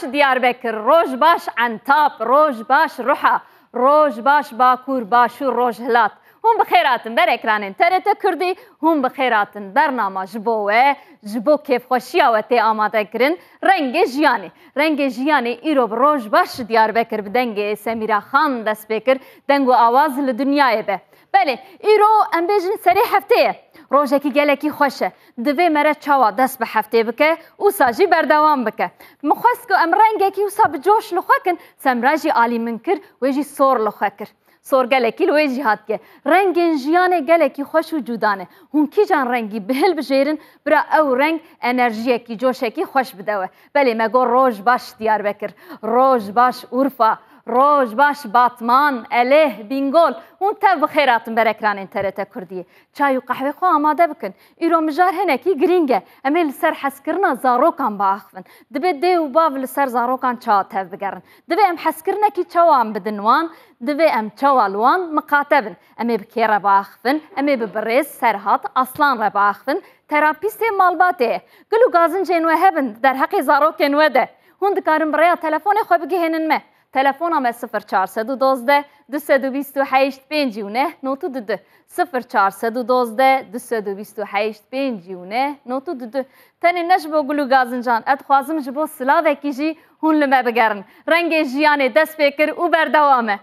دیاربکر روز باش عنتاب روز باش روحا روز باش باکور باشور روز هلات هم بخیراتن بر اکرانین ترت کردی هم بخیراتن برنامه جبوه جبو کیف خوشیا و تی آماده کرن رنگ جیانی ایرو روز باش دیاربکر بدنگ سمیرا خان دست بکر دنگو آواز لدنیای به بله ایرو ام بیجن سری هفته روزکی گلکی خوشه دوی مره چاوا دست به هفته بکه و ساجی بردوام بکه مخواست که ام رنگکی و سا بجوش لخوا کن سمراجی عالی من کر و جی سور لخوا کر سور گلکی لوی جهاد که رنگ جیان گلکی خوش و جودانه هون کی جان رنگی بهل بجیرن برا او رنگ انرژی کی جوشه کی خوش بدوه بله مگو روز باش دیار بکر روز باش اورفا روز باش باتمان اله بینگول اون تب خیراتن بر اکران انترنت کردیه چای و قهوه خو آماده بکن ایرو مجار هنکی گرینگه امیل سر حس کرنا زاروکان باخفن دبی دی و باول سر زاروکان چا تب بگرن دبی ام حس کرنا کی چوام بدنوان دبی ام چوالوان مقاتبن امی بکیره باخفن امی ببرز سرهات اصلان را باخفن تراپیست مالباته گلو گازن جنوه هبن در حق زاروکن وده هون دکارم برای تلفن خو بگهنن مه تلفونم 0412 228 59 نوتو دده 0412 228 59 نوتو دده تنی نجبو گلو گازن جان ادخوازم جبو سلاوه کی جی هون لما بگرن رنگ جیانه دست بکر و بردوامه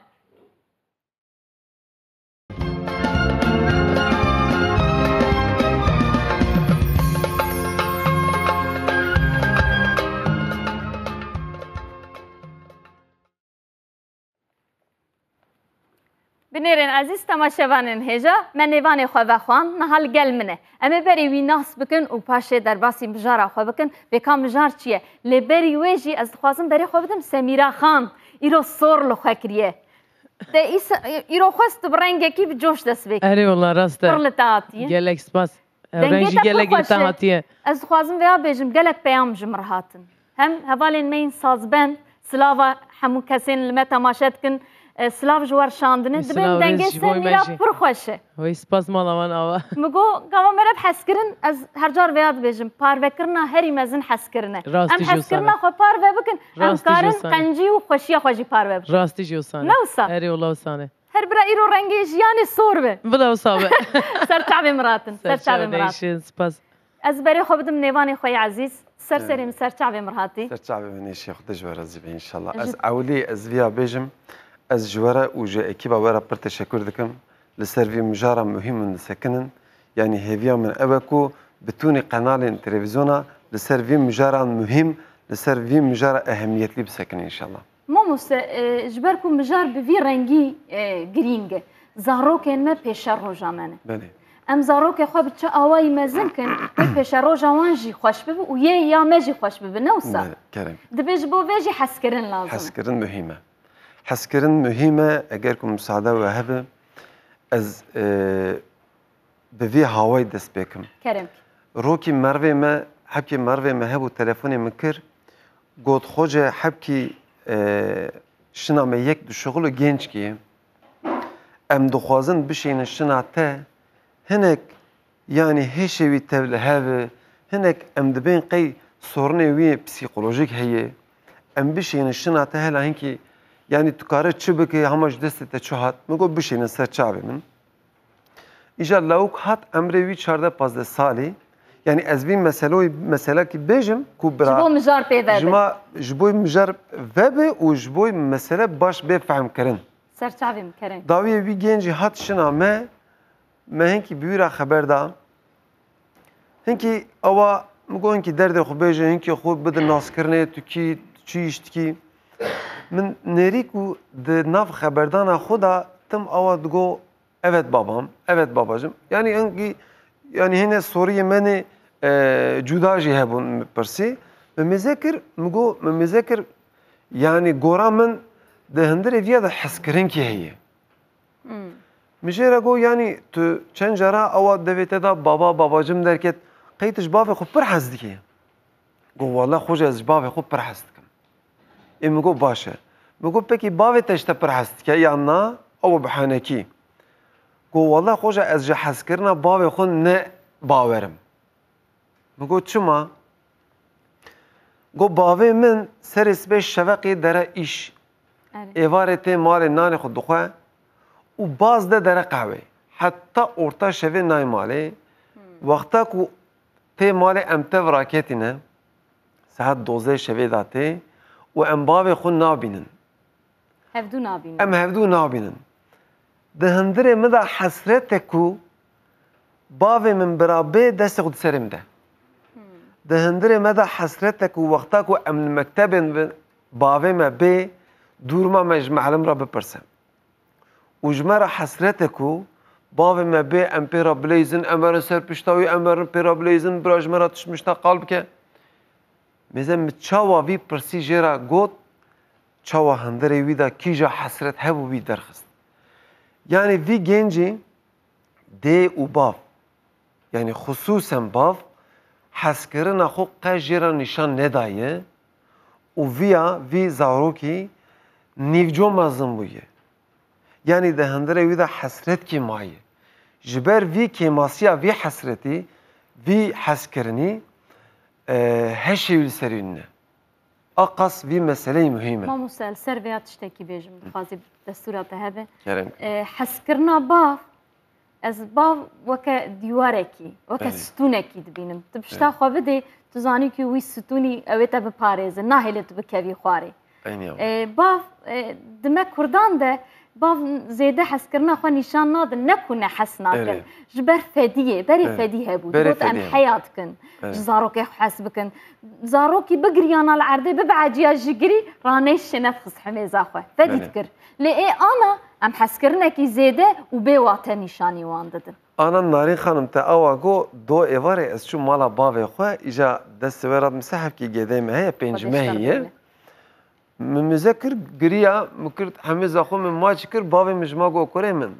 بنیرین عزیز تماشاوانین هجا من نیوان خو بخوان نهال گل منه اما بری وی ناس بکن و پاشه در باسی مجارا خو بکن بکام مجار چیه لبری ویجی از خوازم بری خو بدم سمیرا خان ایرو سور لو خکریه ده ایرو خواست برنگه کی بجوش دست بک اری والله راسته پرلتاتیه گلک سپاس رنگی گلک تاعتیه از خوازم ویا بیجم گلک پیام جمرهاتن هم هوالین مین سازبن سلاوا همون کسین لما تماشات کن سلاف جوار شاندنه دبن دنگه سمیرا پر خوشه وی سپاس مالا من آوا مگو قام مرب حس کرن از هر جار ویاد بیجم پارو کرنا هری مزن حس کرنه ام حس کرنا خو پارو بکن ام کارن قنجی و خوشی خوشی پارو بکن راستی جو سانه نوسا هری والله وسانه هر برا ایرو رنگی جیانی سور به بلا وسابه سر چعبی مراتن سر چعبی مراتن سپاس از بری خو بدم نیوانی خوی عزیز سر سریم سر چعبی مراتی سر چعبی منی شیخ دجوار از ان شاء الله از اولی از ویا بیجم از جواره و جا اکیبا ورا پر تشکر دکم لسروی مجارا مهم نسکنن یعنی هیویا من ابکو بتونی قنال تلویزیونا لسروی مجارا مهم لسروی مجارا اهمیتی بسکن ان شاء الله ماموس جبركم مجار بفي رنگی گرینگ زاروک ما پیش روزا منه بله ام زاروک خو بچه آوای مزن کن پیش روزا وانجی خوش ببه و یه یا مجی خوش ببه نوسا کرم دبیج بو ویجی حس کرن لازم حس کرن مهمه حس کرن مهمه اگركم مساعده وهبه از بفي هواي دست بكم کرم روكي مروي ما حبكي مروي ما هبو تلفوني مكر قد خوجه حبكي شنا ما يك دو شغل جنج كي ام دخوازن بشين الشنا تا هناك يعني هشوي تبل هذا هناك ام دبين قي صورني وي بسيكولوجيك هي ام بشين الشنا تا هلا هنكي يعني تكارت شبكي همش دست تشهات مگو بشين سر چاوي من إجا لوك هات أمري وي 14-15 سالي يعني أزبين مسألة كي بيجم كوبرا جبو مجار بيبه جبوي مجار بيبه وجبوي مسألة باش بفهم كرن سر چاوي مكرن داوية وي جنجي هات شنا ما هنكي بيورا خبر دا هنكي أوا مگو هنكي درد خو بيجي هنكي خو بدل ناس كرنه تكي تشيشتكي من نريكو د ناف خبردانا خدا تم أوا دگو evet babam, evet babacığım. Yani enki yani hene Suriye meni cudaji hebun persi. Memezekir mugo memezekir yani goramın de hindire viya da haskirin ki heye. Mijera go yani tu çenjara ava devete da baba babacığım derket qeytiş bave xu per hazdiki. Go vallahi xoja az bave xu per hazdikim. Mugo başa. Mugo peki bave teşte per hazdiki yanna ava bhaneki. گو والله خوجه از جه حس کردن باوی خون نه باورم. مگو چما؟ گو باوی من سر سبه شوقی داره ایش ایواره تی مال نان خود دخواه و باز ده داره قهوه حتی ارتا شوه نای ماله وقتا که تی مال امتو راکتی نه ساعت 12 شوه داته و ام باوی خود نابینن هفدو نابینن ام هفدو نابینن ده هندره مدا حسرت کو باوی من برابه دست خود سرم ده ده هندره مدا حسرت کو وقتا کو ام المکتب باوی ما به دور ما مجمع علم را بپرسم وجمرة حسرتكو باوي ما بي ام بيرا بليزن امر سر بشتاوي امر بيرا بليزن براج مرا تشمشتا قلبك مزن متشاوا في برسي جيرا قوت تشاوا هندري ويدا كيجا حسرت هبو بي درخست يعني في جنجي دي و باف يعني خصوصا باف حسكرنا خو قاجيرا نشان ندايه و فيا في زاروكي نيفجو مازن بويه يعني ده هندره ويدا حسرت كي مايه جبر في كيماسيا في حسرتي في حسكرني هشي يلسريننا أقص في مسألة مهمة ما مسأل سرفيات تشتكي بيجم خاصي دستورة هذا يعني حسكرنا باف از باف وكا ديواركي وكا ستونكي دبينم تبشتا خو بدي تزاني كي وي ستوني اويتا بباريز ناهلت بكوي خواري باف دما كردان ده باف زيده حسكرنا خو نشان ناد نكون حسناكن جبر فديه بري فديه هبو دوت ام حياتكن زاروكي حاسبكن زاروكي بقريانا العرضي ببعجيا جيجري رانيش نفخس حميزا خو فدي تكر لي انا ام حسكرنا كي زيده وبي واتا نشاني وانددن انا نارين خانم تا اواغو دو ايواري از شو مالا باوي خو اجا دست وراد مسحب كي قديم هي بنجمه هي من مذكر قريا مكرت حميز اخو من ما شكر بابي مجماغو كوري من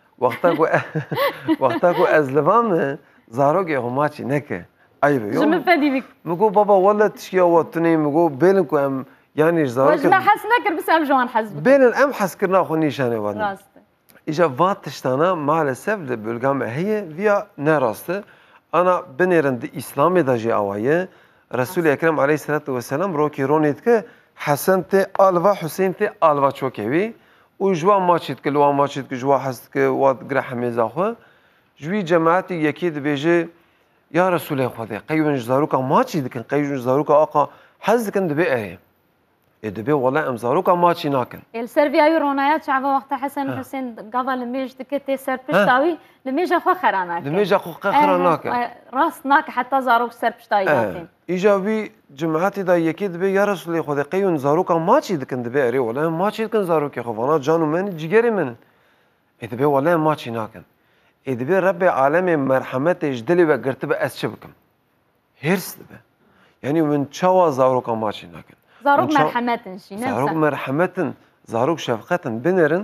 وقتاكو ازلفام زاروغي هو ماشي نكه ايوه شو مفادي بك مقول بابا والله تشكي وطني مقول بينكم ام يعني زاروغ وجنا حسنكر بس ام جوان حسبك بين الام حسكرنا اخو نيشاني وانا راسته اجا فات تشتانا مع الاسف بالقام هي فيا نراسته انا بنيرند اسلامي داجي اوايه رسول اكرم عليه الصلاه والسلام روكي رونيتك حسن تي الفا حسين تي الفا تشوكيوي وجوا ماتشيت كل وا ماتشيت جوا حست واد قرح ميزاخو جوي جماعتي يكيد بيجي يا رسول خدا قيون زاروكا ماتشي دكن قيون زاروكا اقا حز كن دبي اي دبي والله ام زاروكا ماتشي ناكن السيرفيا يورونايات شعب وقت حسن حسين قضى لميج دكتي سر بشتاوي لميج اخو خراناك لميج اخو خراناك راسناك حتى زاروك سر بشتاوي داكن ايجابي جماعتي دا يكيد بي يا رسول خدا قيون زاروكا ماتشي دكن دبي اري والله ماتشي دكن زاروكي خو انا جانو من جيجري من دبي والله ماتشي ناكن دبي رب عالم مرحمت جدلي وقرتب اسشبكم هرس دبي يعني من تشوا زاروكا ماتشي ناكن زاروك مرحمتن شي نفسه زاروك مرحمتن زاروك شفقتن بنرن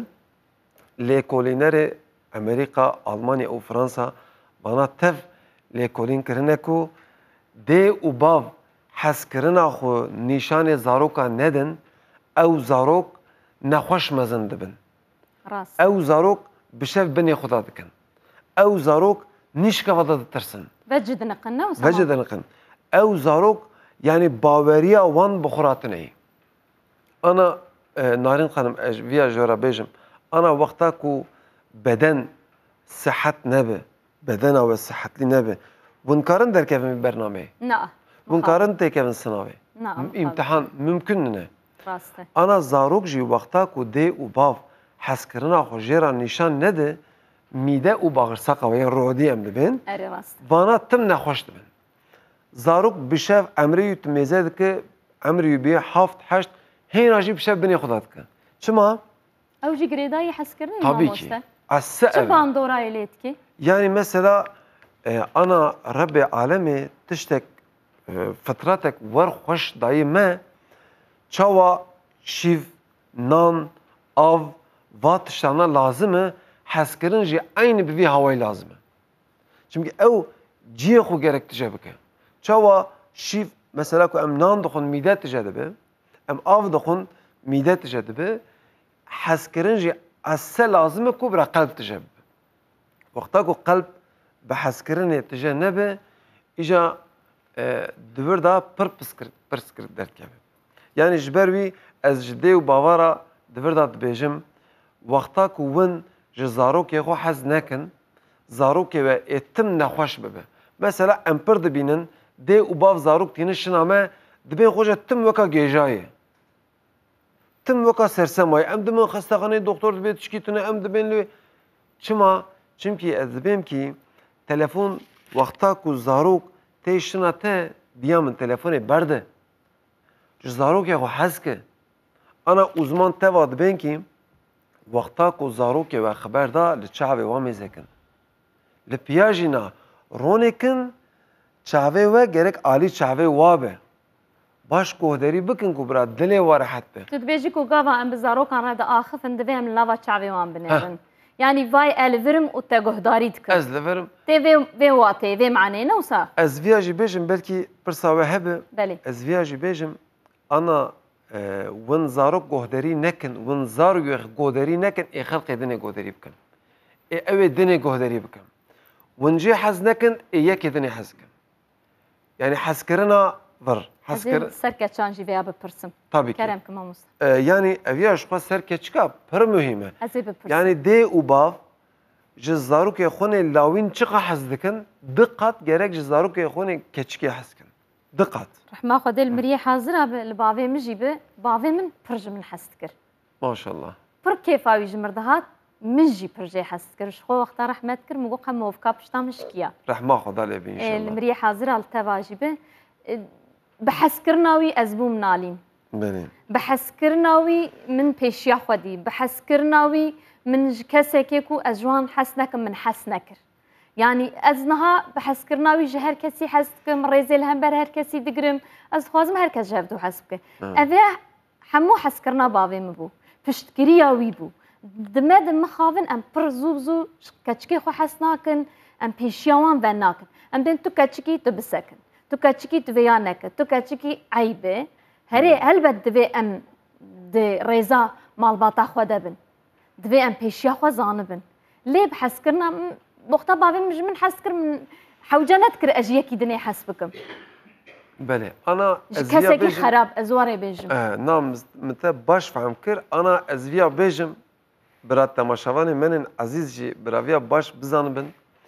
ليكولينري امريكا المانيا او فرنسا بانا تف ليكولين كرنكو دي و باف حس كرنا خو نشان زاروكا ندن او زاروك نخوش مزن دبن راس او زاروك بشف بني خدا دكن او زاروك نيشكا فضا ترسن وجد نقنا وجد نقن او زاروك يعني باوريا وان بخوراتني انا نارين خانم فيا جورا بيجم انا وقتاكو بدن صحت نبه بدن او صحت لي نبه ونكارن در كيفن برنامج نعم ونكارن تي كيفن سناوي نعم امتحان ممكن نه راسته انا زاروك جي وقتاكو دي و باف حسكرنا خو جيرا نشان نده ميده و باغرساقه وين رودي ام دبن اري راسته وانا تم نخوش دبن زاروك بشاف عمري تميزات که عمري بيه حافظ حشت هين اجي بشاف بني خداتك شما او جي قريداي حسكرني طبيعي شو السقف باندورا يليتكي يعني مثلا انا ربي عالمي تشتك فتراتك ور خوش دايما تشوا شيف نان av vat tiştana lazımı hezkirin jî aynı bir havayı lazımı. Çünkü ev ciye xu gerek tije bike. Çawa şif mesela ku em nan dixun mîde tije dibe, em av dixun mîde tije dibe, hezkirin jî esse lazımı ku bira qalb tije bibe. Wexta ku qalb bi hezkirinê tije nebe, îja دور دا پر پرسکرت درد کبه یعنی جبر وی از جده و باورا دور دا دبیجم وقتا که ون جزارو که خو حز نکن زارو که و اتم نخوش ببه مثلا امپر دبینن ده و باف زارو تینه شنامه دبین خوشه تم وکا گیجایه تم وکا سرسمای ام دبین خستخانه دکتر دبین تشکیتونه ام دبین لوی چما چمکی از دبیم کی تلفن وقتا که زارو تیشنا ته بیا من تلفن برده جزارو که خو حز که انا uzman teva dibin ki وقتا کو زاروک و خبر دا لچاوی و میزکن لپیاجینا رونکن چاوی و گرک عالی چاوی و به باش گهدری بکن کو برا دلی و راحت به تو دبیجی کو گاوا ام بزارو کان رد آخف اندوی هم لاوا چاوی وان بنیرن يعني فاي الفرم وتجهداري تكر از لفرم تي في واتي في معنى نوسا از فياجي بيجم بلكي برساوي هبه بلي از فياجي بيجم انا ون زارو گهدری نکن ون زارو گهدری نکن ای خلق دنیا گهدری بکن ای اوی دنیا گهدری بکن ون جی حز نکن ای یکی دنیا حز کن یعنی حز کرنا ور حز کر سرکه چانجی ویا بپرسم tabii ki کرم کما مست yani eviya şuka serkeçka pır mühime ازی بپرسم yani de ubav جزارو که خونه لاوین چقا حز دکن دقت گرک جزارو که خونه keçki حز کن دقت رحمه خود المریه حاضره لباوی مجیبه باوی من پرج من حست کر maşallah پر کیفاوی جمردهات من جی پرجه حست کرش خو وقت رحمت کر مگو قم موفقا پشتا مشکیا رحمه خدا لبی انشالله المریه حاضره التواجبه بحث کرناوی ازبوم نالین بله بحث کرناوی من پیشیا خودی بحث کرناوی من کسی که کو ازوان حس نکم من حس نکر يعني ازنها بحس كرناوي هر كسي حسكم ريزل هم بر هر كسي دقرم از خوازم هر كس جابدو حسبك اذا حمو حس كرنا بافي مبو پشتكريا وي بو دمد مخاون ام برزوزو كچكي خو حسناكن ام بيشيوان بناكن ام دين تو كچكي تو بسكن تو كچكي تو ويانك تو كچكي عيبه هري هل بد في ام د ريزا مال باتا خو دبن دبي ام بيشيا خو زانبن ليه بحس كرنا بوقتا بافي من حسكر من حوجانات كر اجيكي دنيا حسبكم بله انا كسكي خراب ازواري بيجم نام متى باش فهم كر انا ازويا بيجم برات تماشاواني من عزيز جي براويا باش بزان بن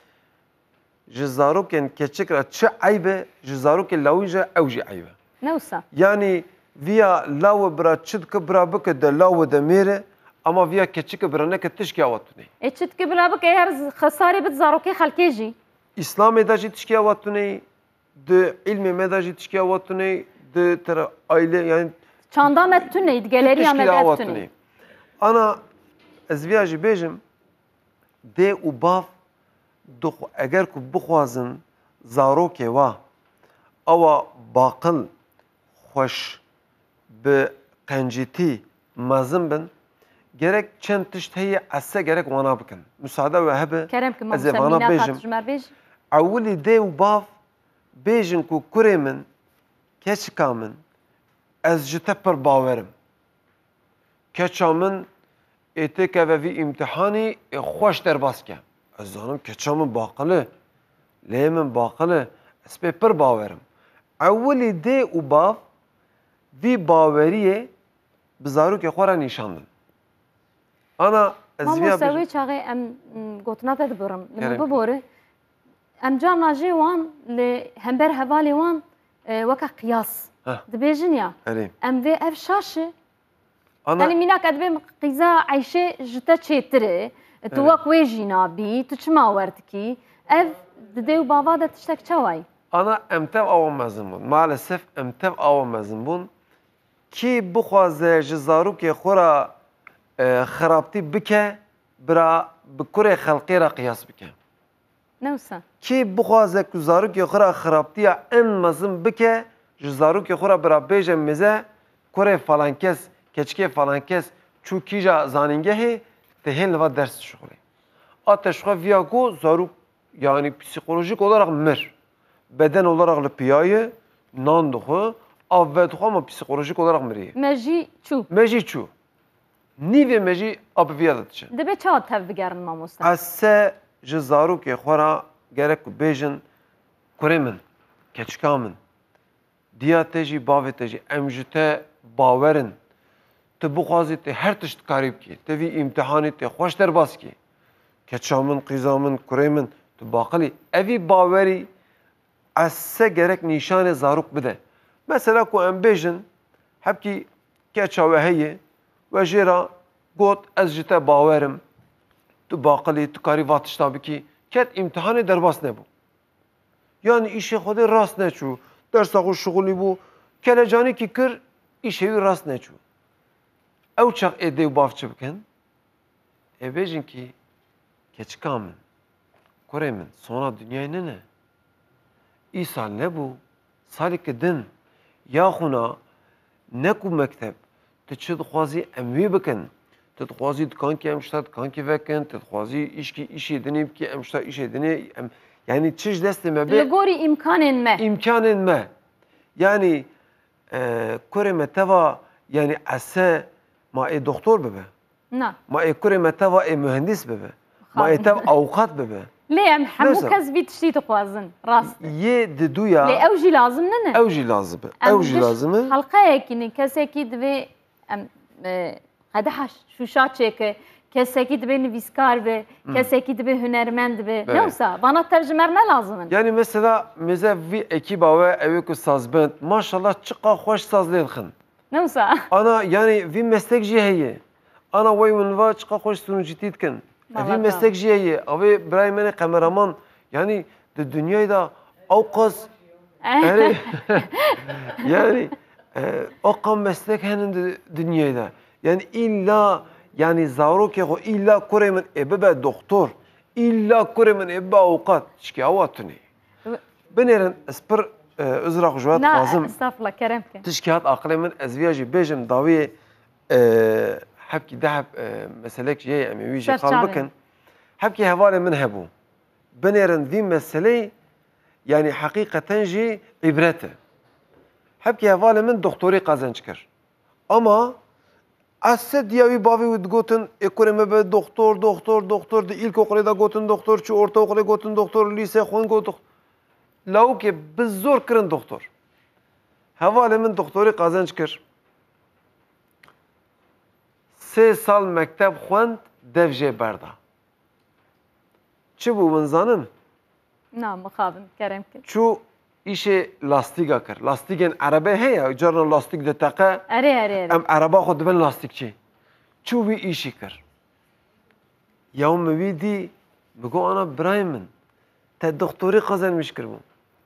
جزارو كان كتشكرا تش عيبه جزارو كان لوجه اوجي عيبه نوسا يعني فيا لاو برا تشد كبرا بك د لاو د ميره اما فيا كتشك برانك تشكي اوتني اتشت كبلا بك هر خساري بتزارو كي خلكيجي اسلام داجي تشكي اوتني د علم مداجي تشكي اوتني د ترى aile yani çanda mettuneydi galeri amettuni ana ezviyaji bejim de u bav dox eger ku bixwazin zarokê wa awa baqil xweş bi qencîtî mezin bin gerek çend tişt heye esse gerek wana bikin müsaade ve hebe kerem ki ez ê vana bêjim ewilî dê û bav bêjin ku kurê min keçika min ez ji te pir bawerim keça min ê tê keve vî îmtihanî ê xweş derbas ke ez zanim keça min baqil e lê min baqil e ez pê pir bawerim ewilî dê û bav vî baweriyê bi zarokê xwe re nîşandin ana ez مامو vîya سوي شاغي ام قوتنا تدبرم لما ببوري ام جانا جي وان لهمبر هفالي وان وكا قياس دبيجن يا erê ام في اف شاشه ana يعني ميناك ادبي قيزا عايشه جتا تشيتري توك ويجينا بي تشما ورتكي اف دديو بابا دا تشتك چواي ana em tev ava mezin bûn maalesef em tev ava mezin bûn kî bixwaze ji zarokê xwe re xerabtî bike bira bi kurê xelqê re qiyas bike نوسا kî bixwaze ku zarokê xwe re xerabtiya en mezin bike ji zarokê xwe re bira bêje mêze kurê falan kes keçikê falan kes çû kîja zanîngehê tehên li va ders dişixwîne a teşxwe viya ku zarok yani psikolojik olarak mir beden olarak li piyayê nan dixwe av vedixwe ama psikolojik olarak mirî ماجي شو me jî çû nîvê me jî a bi viya de diçe دبي چا تف بگرن ماموستا ez se ji zarokê xwe re gerek ku bêjin kurê min keçika min, diya te jî bavê te jî em ji te bawerin, tu bixwazî te her tişt karî bikî, te vî îmtihanê te xweş derbas kî. Keça min, qîza min, kurê min, tu baqilî. Evî bawerî ez se gerek nîşanê zarok bide. Mesela ku em bêjin, hepkî keça we heye, we jê ra got ez ji te bawerim, tu baqilî, tu karî va tişta bikî, ket îmtihanê derbas nebû. Yani işê Xwedê rast neçû, dersa xwe şixulî bû, kelecanî kî kir, îşê wî rast neçû. Ew çaq ê dê û bav çi bikin? Ê bêjin kî keçika min, kurê min, sona dünyayê nene. Îsal nebû, saleke din, ya xwina ne ku mekteb, tu çi dixwazî em wî bikin. Tu dixwazî dikankî em şta dikankî vekin, tu dixwazî îşkî îşê dinê bikî, em şta îşê dinê, em yani çi ji destê me bê Li gorî imkanên me. imkanên me. Yani kurê me teva yani ese ma ê doktor bibe. Na. Ma ê kurê me teva ê mühendis bibe. Ma ê tev avukat bibe. Lê em hemû Neyse. kes vî tiştî dixwazin. Rast. Yê di duya Lê ew jî lazim nene. ew jî lazim e. Ew jî lazim e. Halqayekî kesekî divê em qedeha şûşa çêke, kesekî divê nivîskar be, kesekî divê hunermend be. Evet. Ne olsa bana tercümer ne lazım? Yani mesela meze vî ekîba we ew ê ku sazbend, maşallah çiqa xweş saz lê dixin. Ne olsa? Ana yani vî meslek jî heye. Ana wey min va çiqa xweş tunûcîtî dikin. Vî meslek jî heye. Avê birayê me kameraman yani di dünyayê da ew qas yani yani o meslek henin di dünyayê da. Yani illa yani zarokê xwe illa kurê min ê bibe doktor, illa kurê min ê bibe avukat. Şikî ewa tunê. Binêrin ez pir uzra xwe ji we Na, dixwazim. estağfurullah kerem ke. Tişkî hat aqilê min ez vîya jî bêjim dawê hepkî dehep meselek jê em ê wî jî xal bikin. Hepkî hevalê min hebû. Binêrin vî meseleyê yani heqîqeten jî îbret e. Hepkî hevalê min doktorî qezenc kir. Ama ez se diya wî bavê wî digotin ê kurê me be doktor, doktor, doktor di îlkoqulê da gotin doktor, çi ortaoqulê gotin doktor, lîsê xwin got doktor. Lawikê bi zor kirin doktor. Hevalê min doktorî qezenc kir. 3 sal mekteb xwend dev jê berda. Çi bû min zanin? Na, mixabin kerem ke. Çû îşê lastîka kir. Lastîkên erebê heye, carna lastîk diteqe, Erê. em ereba xwe dibin lastikçî. Çû wî îşî kir. Ya min wî dî, bigo ana birayê min, te doktorî qezenmiş kirbû.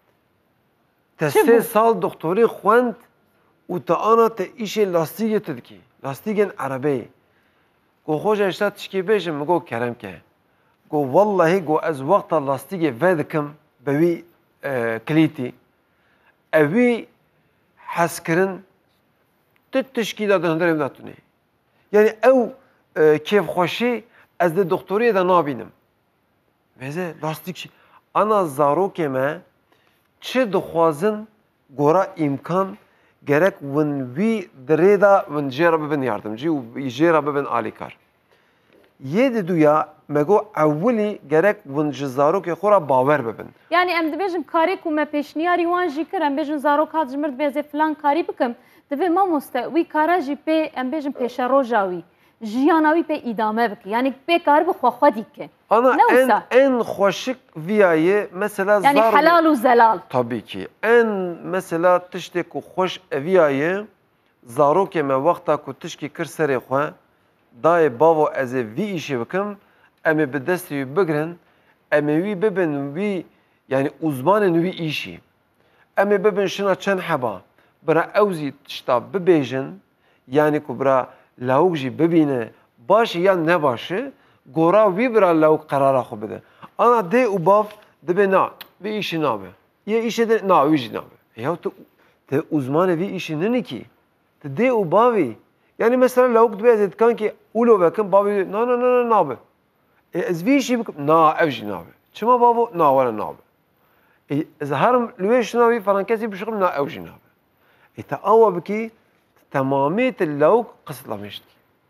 Te 3 sal doktorî xwend û te ana te îşê lastîkê tu dikî. Lastîkên erebeyê. Go xweşa hişta tişkî bêjim, min got keremke. Go wallahî go ez wexta lastîkê ve dikim bi wî kilîtî. Ev wî hezkirin tu tişkî da di hundirê da tunê. Yani ew kêfxweşî ez di doktoriyê de nabînim. Vêze lastik ana zarokê me çi dixwazin gora îmkan gerek win wî dirê da win jê re bibin yardımcî û jê re bibin alîkar. Yê di duya me got ewilî gerek win ji zarokê xwe re bawer bibin. Yani em dibêjin karê ku me pêşniyarî wan jî kir, em bêjin zarok hat ji mir dibêze filan karî bikim. Divê mamoste wî kara jî pê em bêjin pêşeroja wî. Jiyana wî pê îdame bike. Yani pê karî bi xwe dike. Ana Ne olsa? en xweşik viyayê mesela Yani zar helal û zelal. tabii ki. En mesela tiştê ku xweş eviyayê zarokê me wexta ku tişkî kir serê xwe dayê bavo ez ê vî îşê bikim em ê bi destê wî bigirin em ê wî bibin wî yani uzmanên wî îşî. Em ê bibin şina çend heba bira ew zî tişta bibêjin yani ku bira lawik jî bibîne başî yan nebaşî gora wî bira lawik qerara xwe bide. Ana dê û bav dibe na vî îşî nabe. Yê îşê de na wî jî nabe. Ya tu uzmanê vî îşî nene kî. Tu dê û bavî yani mesela lawik dibe ez ê dikankî ûlo vekim bavî na nabe. Ez vî îşî bikim na ev jî nabe. Çima bavo na were nabe. Ez herim li wê şina wî felankesî bişiqim na ew jî nabe. Te awa bikî tamamê te lawik qisilamiştî.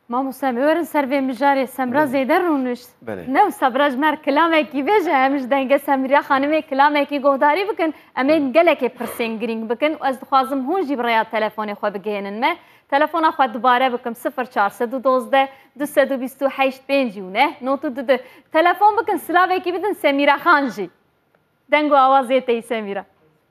مامو سمی ورن سروی مجاری سمرا زیده رونش بله. نه سبراج مر کلامه کی بیجه همش دنگ سمریا خانم کلامه کی گهداری بکن امین گله کی پرسین گرینگ بکن و از خوازم هون جی برای تلفن خو بگینن ما تلفن خو دوباره بکم 0412 228 5 نوتو ده تلفن بکن سلاوه کی بدن سمیرا خانجی دنگو آوازی تی سمیرا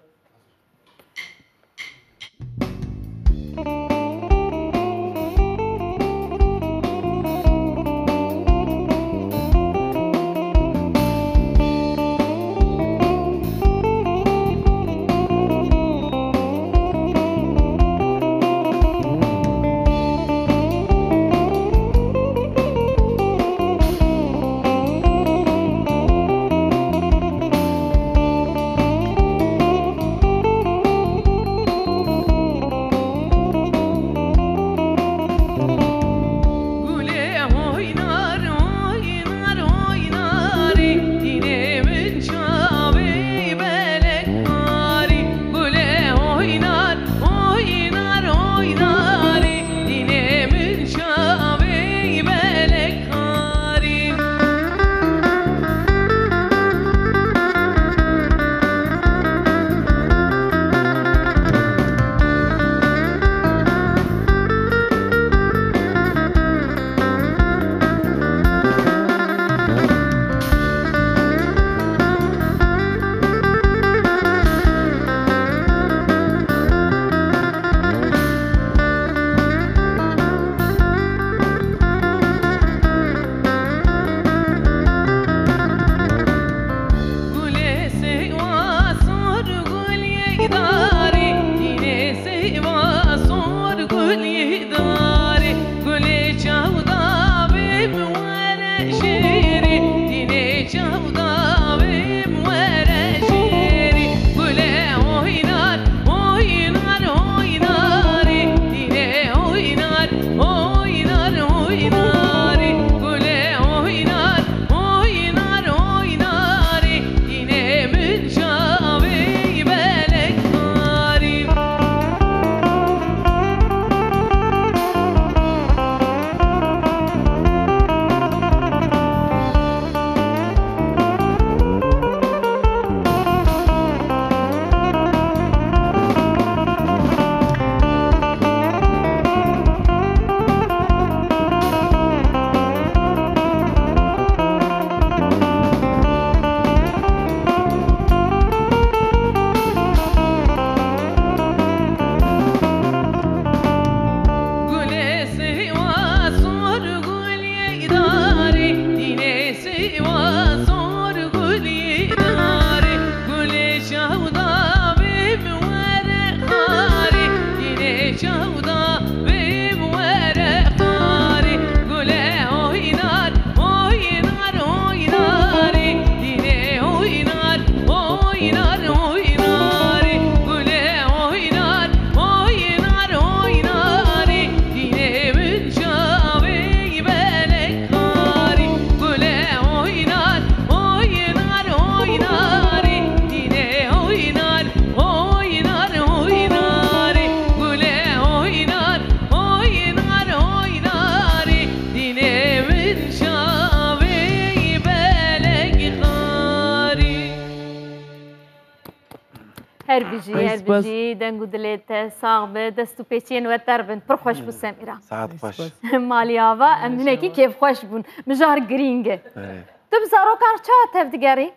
هر بيجي دنگو دليت صاغب دستو بيتين وتربن برخوش بو سميرة ساعات خوش ماليافا امنكي كيف خوش بون مجار جرينجه تو بزارو كان شات هفدقاري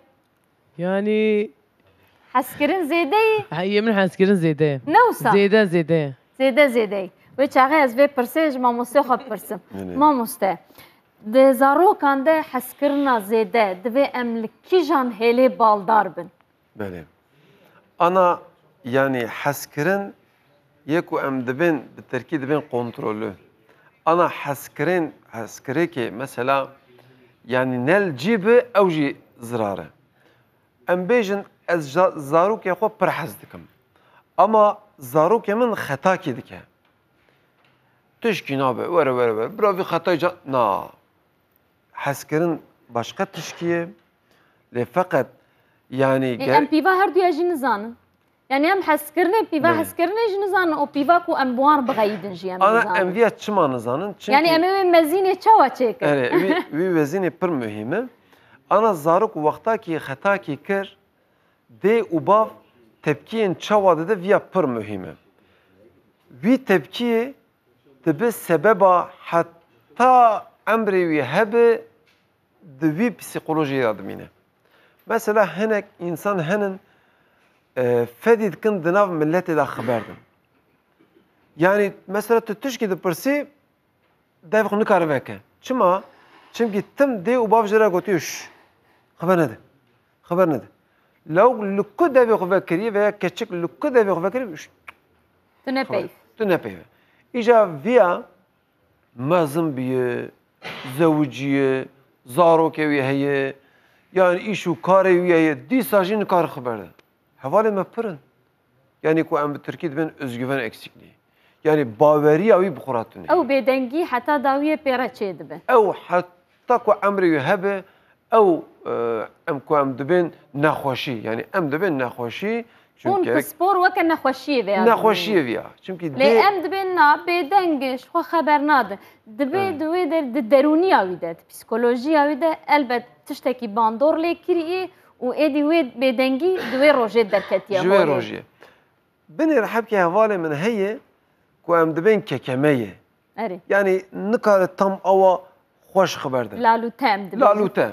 يعني حسكرين زيدي هي من حسكرين زيدي نوسا زيدي وچاغه از وی پرسیج ما مستخب پرسم ما مسته د زارو کان ده حسکرنا زیده دوی املکی جان هلی بالدار بن بله انا يعني حسكرين يكو ام دبن بالتركي دبن كنترولو انا حسكريكي مثلا يعني نل جيبه او جي زراره ام بيجن از زاروك يخو برحز دكم اما زاروك من خطا كي دكه تشكي نابه ورا برافي خطا جا نا حسكرين başka تشكيه لفقط يعني ام بي هر دو يجي نزانن يعني ام حسكرني بيفا حسكرني جنزان او بيفا كو ام بوار بغيدن جي ام انا ام فيها چما نزانن يعني ام مزينه چوا چيك يعني وي وزينه پر مهمه انا زارك وقتا كي خطا كي كر دي وباف تبكين چوا ده ويا پر مهمه وي تبكي تبي سببا حتى امري ويهب دوي psikoloji admine. Mesela henek insan henin fedid kin dinav milleti da xaberdin. Yani mesela tutuşki de persi devq nikar veke. Çima? Çünkü tim de u bav jera gotiyoş. Xaber nede? Xaber nede? Law lukku devq vekri veya keçik lukku devq vekri tu ne pey. Tu ne pey. İja via mazım biye, zawciye, زاروکه وی هیه یعنی ایشو کاری وی هیه دی ساجین کار خبره حواله مپرن یعنی کو ام ترکی دبن özgüven eksikliği yani baveri avi bخوراتونه او بدنگی حتی داویه پیرا چه دبه او حتی کو امر یهبه او ام کو ام دبن نخوشی yani ام دبن نخوشی اون پسپور وکن نخوشیه ویا نخوشیه ویا çünkü لی ام دبن نا بدنگش خو خبر ناده دبه دوی در درونی آویده پسیکولوژی آویده البته تشتکی باندور لیکریه و ایدی وی بدنگی دوی روژه درکتیه جوی روژه بنی رحب که حواله من هیه کو ام دبن ککمه اری yani nikare tam ava خوش خبر ده لالو تام دبه لالو تام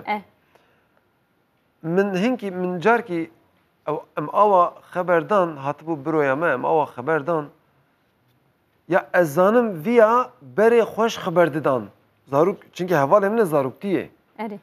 من هنکی من جار کی او ام اوا خبردان هاتبو برویا ما ام اوا خبردان یا ازانم ویا بری خوش خبر ددان زاروک çünkü havalim ne zaruk diye اری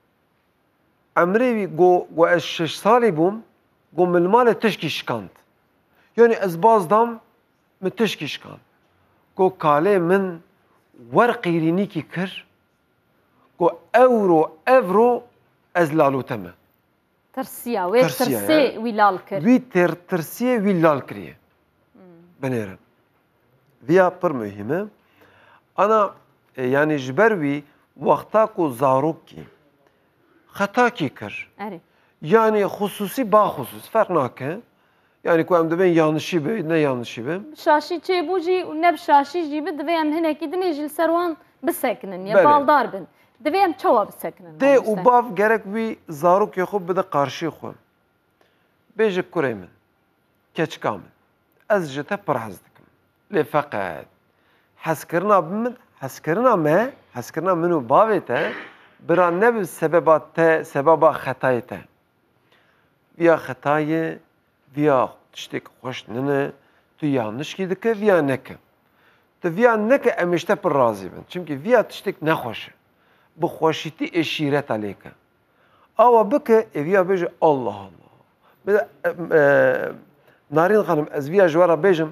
امری گو از 6 سالی بوم گو ملمال تشکی شکاند yani از بازدام من تشکی شکاند گو کاله من ورقیرینی کی کر گو اورو از لالوتمه ترسيا وي ترسي وي لالكر وی ترسیه وی لال کریه بنیرم ویا پر مهمه انا yani جبروی وقتا کو زاروک کی خطا کی کر اری yani hususi bahusuz fark nake yani ku em de ben yanlışı be ne yanlışı be شاشي تشيبوجي ونب شاشي جيب دبي ام هنا كي دنيجي السروان بسكنن يا بله. بالدار بن دبي ام تشوا بسكنن de ubav gerek vi zarok yoxu bir de karşı xu beje kuremin keçkamın ez jete perhazdikim le fakat haskerna min haskerna minu bavete bira ne bir sebeba xetayete via xetaye via tiştek hoş nene tu yanlış ki dike via neke tu via neke emişte per razı ben çünkü via tiştek ne hoş bu hoşiti eşiret aleyke ama bike via beje Allah Allah narin hanım ez via jwara bejim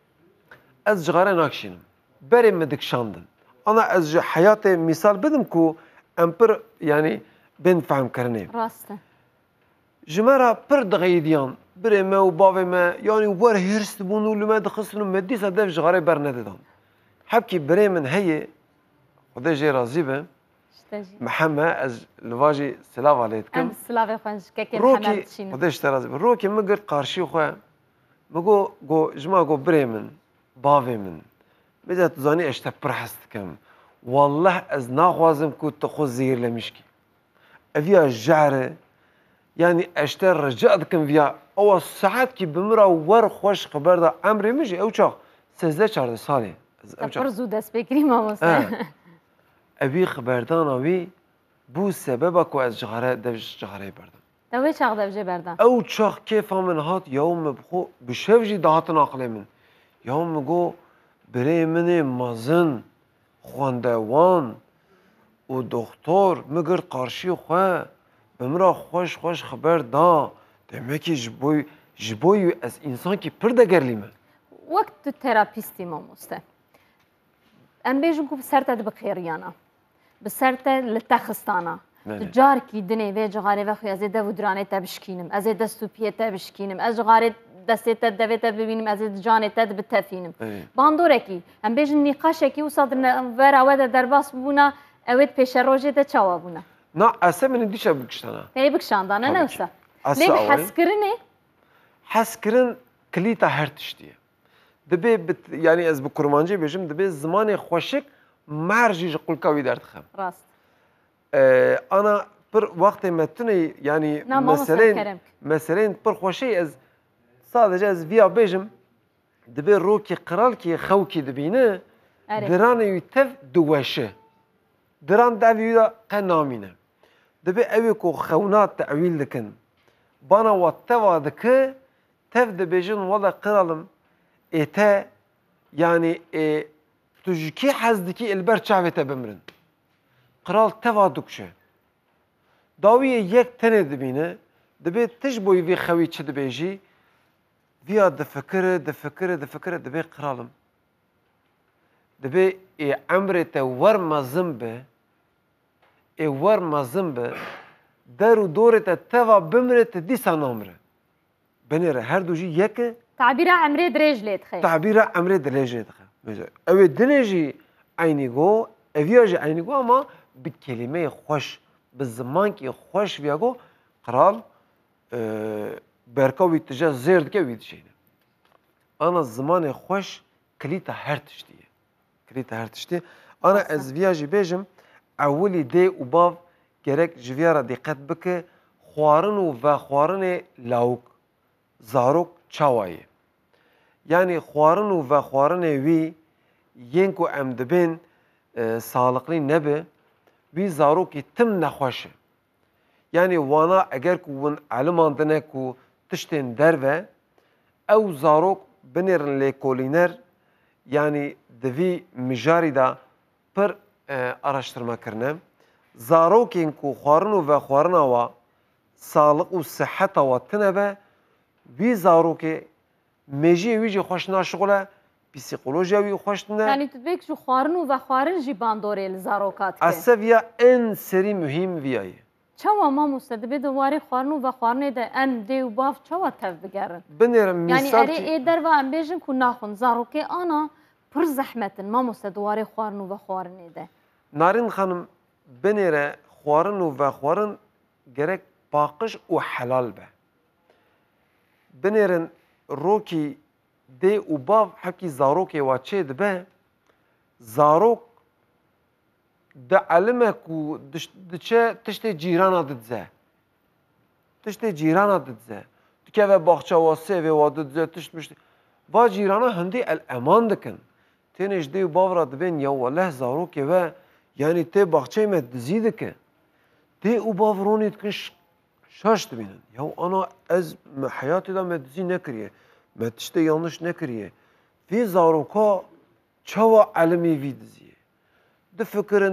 ez jgare nakşinim berim medik şandın ana ez hayatı misal bedim ku امپر یعنی بین فهم کرنه راسته جمرا پر دغیدیان بره ما و باوی ما یعنی ور هرست بونو لما دخستنو مدی صدف جغاره بر ندادن حبکی بره من هیه خدا جی راضی به محمد از لواجی سلاو علیت کم ام سلاو خونج که روکی محمد شینو خدا جی راضی به روکی مگر قارشی خواه مگو جمع گو بره من باوی من بده تو زانی اشتا پر هست کم والله از ناخوازم که تو خود زیرلمیش کی اویا جعره یعنی اشتر رجاء دکم ویا او ساعت کی بمرا ور خوش خبر دا امری میشه او چاق 13 ساله پر زود است بکری ماموسه اوی خبردان اوی بو سبب کو از جغاره دوش جغاره بردم دوی چاق دوجه بردم او چاق کیف من هات یوم بخو بشوجی دهات ناقله من یوم گو بره من مازن خواندوان و دکتر مگر قارشی خواه بمرا خوش خبر دا دمکی جبوی از انسان کی پر ده گرلیمه وقت تو تراپیستی ماموسته ام بیجم کو بسرته ده بخیریانا بسرته لتخستانا جار کی دنی و جغاره و خوی از ده ودرانه تبشکینم از ده سوپیه تبشکینم از جغاره دستت دویت ببینیم از جانت بتفینم باندوره کی هم بیش نقاشه کی وصاد ورا در باس بونا اوید پیش روزه ده چوا بونا نه اصلا من دیشب بکشتنه تی بکشاندانه نوسا لی حس کرنه حس کرن کلیتا هر تشتیه دبی یعنی از بکرمانجی بیشم دبی زمان خوشک مرجی قلکاوی درد خم راست انا پر وقت متنی یعنی مثلا پر خوشی از sadece ez via bêjim dibe rokê qiralkê xewkê dibîne diranê wî tev diweşe diran devî wî da qe namîne dibe ew ê ku xewna teewîl dikin bana wa teva dike tev dibêjin wala qiralim ê te yani tu ji kê hez dikî ilber çavê te bimirin qiral teva dikşe dawî yek tenê dibîne dibe tij boî vê xewî çi dibêjî via difekire dibe qiralım dibe emrê te werma zin be werma zin be der û dorê te teva bimire te dîsa namire binêre her du jî yek e تعبîra emrê dirêj lê dixe تعبîra emrê dirêj lê dixe ew ê dinê jî eynî got eviya jî eynî got ama bi kelimeyê xweş bi zimankê xweş viya got qiral berka wî tije zêr dike wî dişeyne ana zimanê xweş kilîta her tiştî ye kilîta her tiştî ana ez viya jî bêjim ewilî dê û bav gerek ji viya re dîqet bike xwarin û vexwarinê lawik zarok çawa ye yani xwarin û vexwarinê wî yên ku em dibên saliqlî nebe wî zarokê tim nexweş e yani wana eger ku hûn eliman dine ku tiştên derve ew zarok binêrin lêkolîner yani di vî mijarî da pir araştirmekirine zarokên ku xwarin û vexwarina wa saliq û siheta wa tune be wî zarokê mejiyê wî jî xweş naşixule psîkolojiya wî xweş tune yani tu dibêk ji xwarin û vexwarin jî bandorê li zaroka dike eseviya en serî muhîm viya ye çawa mamoste dibe di warê xwarin û vexwarinê de em dê û bav çawa tev bigerin binêrim yani mîsal erê ê derva em bêjin ku naxwin zarokê ana pir zehmetin mamoste di warê xwarin û vexwarinê de Narin xanım binêre xwarin û vexwarin gerek paqij û helal be binêrin rokî dê û bav hekî zarokê wa çê dibe zarok di elime ku diçe tiştê cîrana didize tiştê cîrana didize dikeve baxça wa sêvê wa didize tişt mişt va cîrana hindî el eman dikin tenê ji dê û bav re dibên ya weleh zarokê ve yani tê baxçeyê me dizî dike dê û bav ronê dikin şaş dibînin ya ana ez me heyatê da me dizî nekiriye me tiştê yanlış nekiriye vê zaroka çawa elimê vî diziye difikirin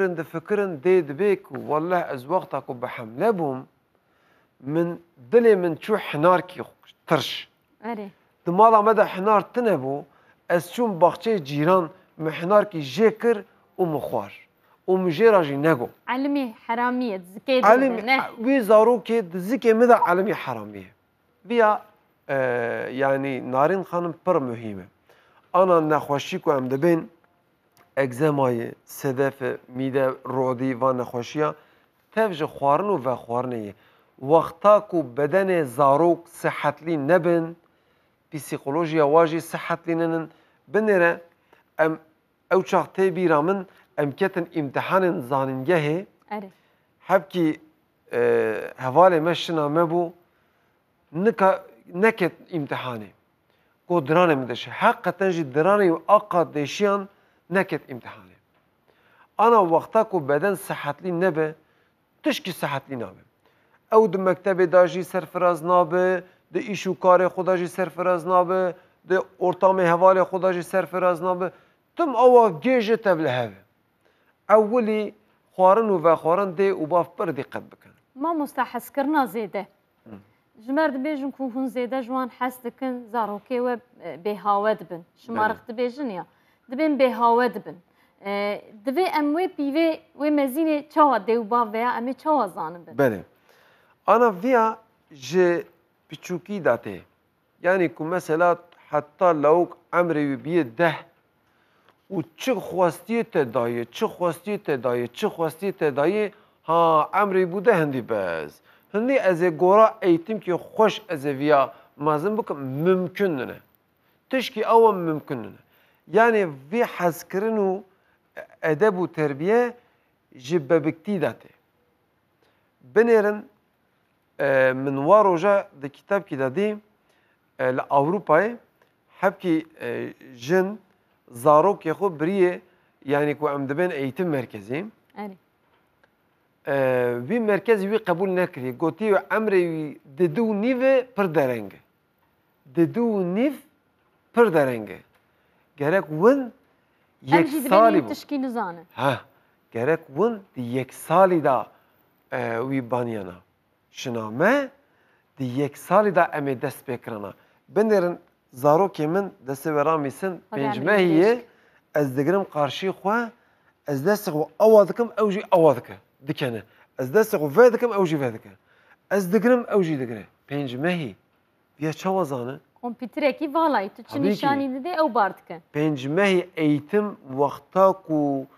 dê dibe ku weleh ez wexta ku bi hemle bûm min dilê min çû hinarkî tirş di mala me de hinar tune bû ez çûm baxçeyê cîran me hinarkî jê kir û min xwar û min jêra jî nego elimî heramiye zikê ne wî zarokê di zikê me de elimî heramiye viya yani Narin xanım pir muhîm e ana nexweşî ku em dibên egzemayê sedefê mîde rodî van nexweşiya tev ji xwarin û vexwarinê ye wexta ku bedenê zarok sihetlî nebin psîkolojiya wa jî sihetlî nenin binêre em ew çax tê bîra min em ketin îmtihanên zanîngehê hepkî hevalê me şina me bû neket îmtihanê got diranê min deşe heqeten jî diranê û aqa deşiyan neket îmtihanê ana wexta ku beden sihetlî nebe tişkî sihetlî nabe ew di mektebê da jî serfiraz nabe di îş û karê xwe da jî serfiraz nabe di ortamê hevalê xwe da jî serfiraz nabe tim awa gêj tev li hev e ew wilî xwarin û vexwarin dê û bav pir dîqet bikin mamoste hezkirina zêde ji me re dibêjin ku hûn zêde ji wan hez dikin zarokê we bêhawe dibin şimarix dibêjin ya dibên bêhawe dibin divê em wê pîvê wê mezînê çawa dê û bav veya em ê çawa zanin bin belê ana viya ji piçûkî da tê yani ku mesela heta lawik emrê wî bîye deh û çi xwestiyê te daye çi xwestiyê te daye çi xwestiyê te daye ha emrê bû de hindî bez hindî ez ê gora eğitimkê xweş ez ê viya mazın bu mümkün ne? Tişki avam mümkün ne? Yani vi hazkirin u edeb u terbiye ji bebekti date. Benerin من واروجا د کتاب کې د دې ل اروپای حب کې جن زارو کې خو بریه یعنی کو ام دبن eğitim merkezi اری وی مرکز وی قبول نکری گوتی و امر ددو نیو پر درنگ ددو نیو پر درنگ gerek ون یک سالی بود تشکی نزانه ها gerek ون دی یک سالی دا وی بانیانا شنامه دی یک سالی دا امی دست بکرنا بنرن زاروکی من دست ورامیسن پنجمه هیه از دگرم قارشی خواه از دست خو اوادکم اوجی اوادکه دکنه از دست خو ویدکم اوجی ویدکه از دگرم اوجی دگره پنجمه هی بیا چه وزانه کامپیوترکی والای تو چی نشانی داده او بارد که پنجمه هی ایتم وقتا کو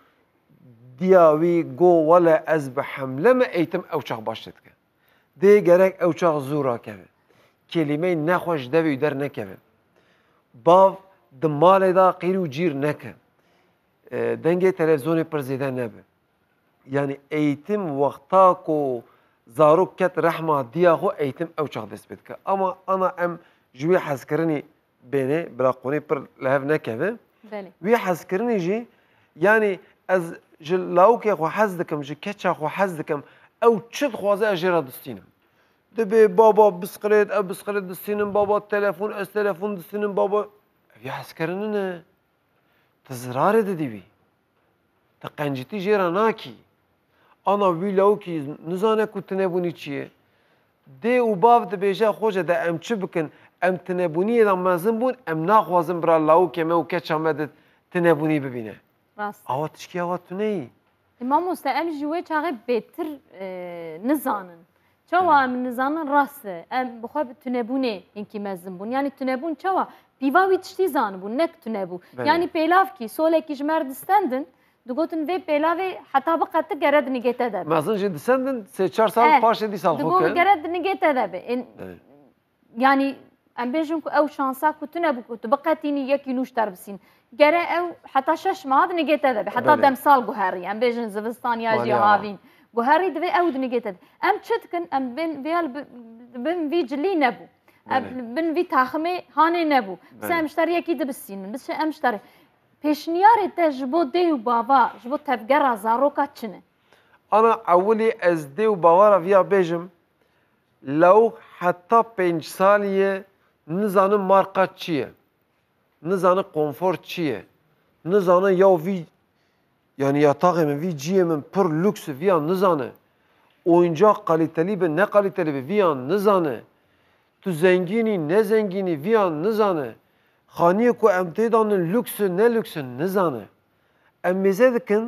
دیاوی گو ولا از به حمله ما ایتم اوچاق باشد که دی گرک اوچاق زورا که کلمه نخوش دوی در نکه باو دمال دا قیرو جیر نکه دنگه تلویزیون پر زیده نبه یعنی ایتم وقتا کو زاروک کت رحمه دیا خو ایتم اوچاق دست بید که اما انا ام جوی حس کرنی بینه براقونی پر لحف نکه وی حس کرنی جی یعنی از جلاو که خو حس دکم جی کچا خو حس دکم او چد خوازه اجرا دستینم دبی بابا بسقلت او بسقلت دستینم بابا تلفون از تلفون دستینم بابا وی حس کرنی نه تزرار دیوی تقنجتی جرا ناکی انا ویلاو کی نزانه کو تنبونی چیه دی او باو د بیجا خوجه د ام چ بکن ام تنبونی د مازن بون ام ناخوازم برا لاو کی مو کچ امد تنبونی ببینه راست آوا تشکی آوا تو نی امام مستعم جوی چاقه بهتر نزانن چوا ام نزانن راست ام بخواب تنبونی اینکی مزن بون یعنی تنبون چوا بیواوی تشتی زان بون نک تنبو یعنی پیلاف کی سوله کی جمرد استندن دگوتن وی پیلاوی حتی بقت گرد نگیته ده مازن جد سندن 3-4 سال پاش دی سال دگو گرد نگیته ده yani ام بیشم که او شانسا کتنه بکو تو بقتینی یکی نوش تر بسین گره او حتی 6 ماه نگیته ده حتی دم سال گوهری ام بیشن زوستان یا جی هاوین گوهری دوی او نگیته ده ام چتکن ام بین ویال بین وی جلی نبو بین وی تاخمه هانه نبو بس امشتری یکی ده بسین بس امشتری پیشنیاری ته جبو دیو بابا جبو تفگر زاروکا چنه انا اولی از دیو باوارا ویا بیجم لو حتی 5 سالیه نزانم مارکا چیه نزانم کنفورت چیه نزانم یا وی yani yatağım vi ciğemin per lüks viyan nizane oyuncak kaliteli be ne kaliteli be viyan nizane tu zengini ne zengini viyan nizane خانیه کو ام تیدانن لوکس نه لوکس نزانه ام مزدکن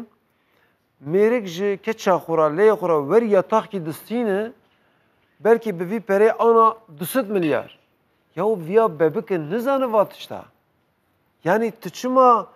میرک جه کچا خورا لی خورا ور یاتاق کی دستینه belki به وی پره آنا 200 milyar ya via bebek nizane vatışta yani tıçıma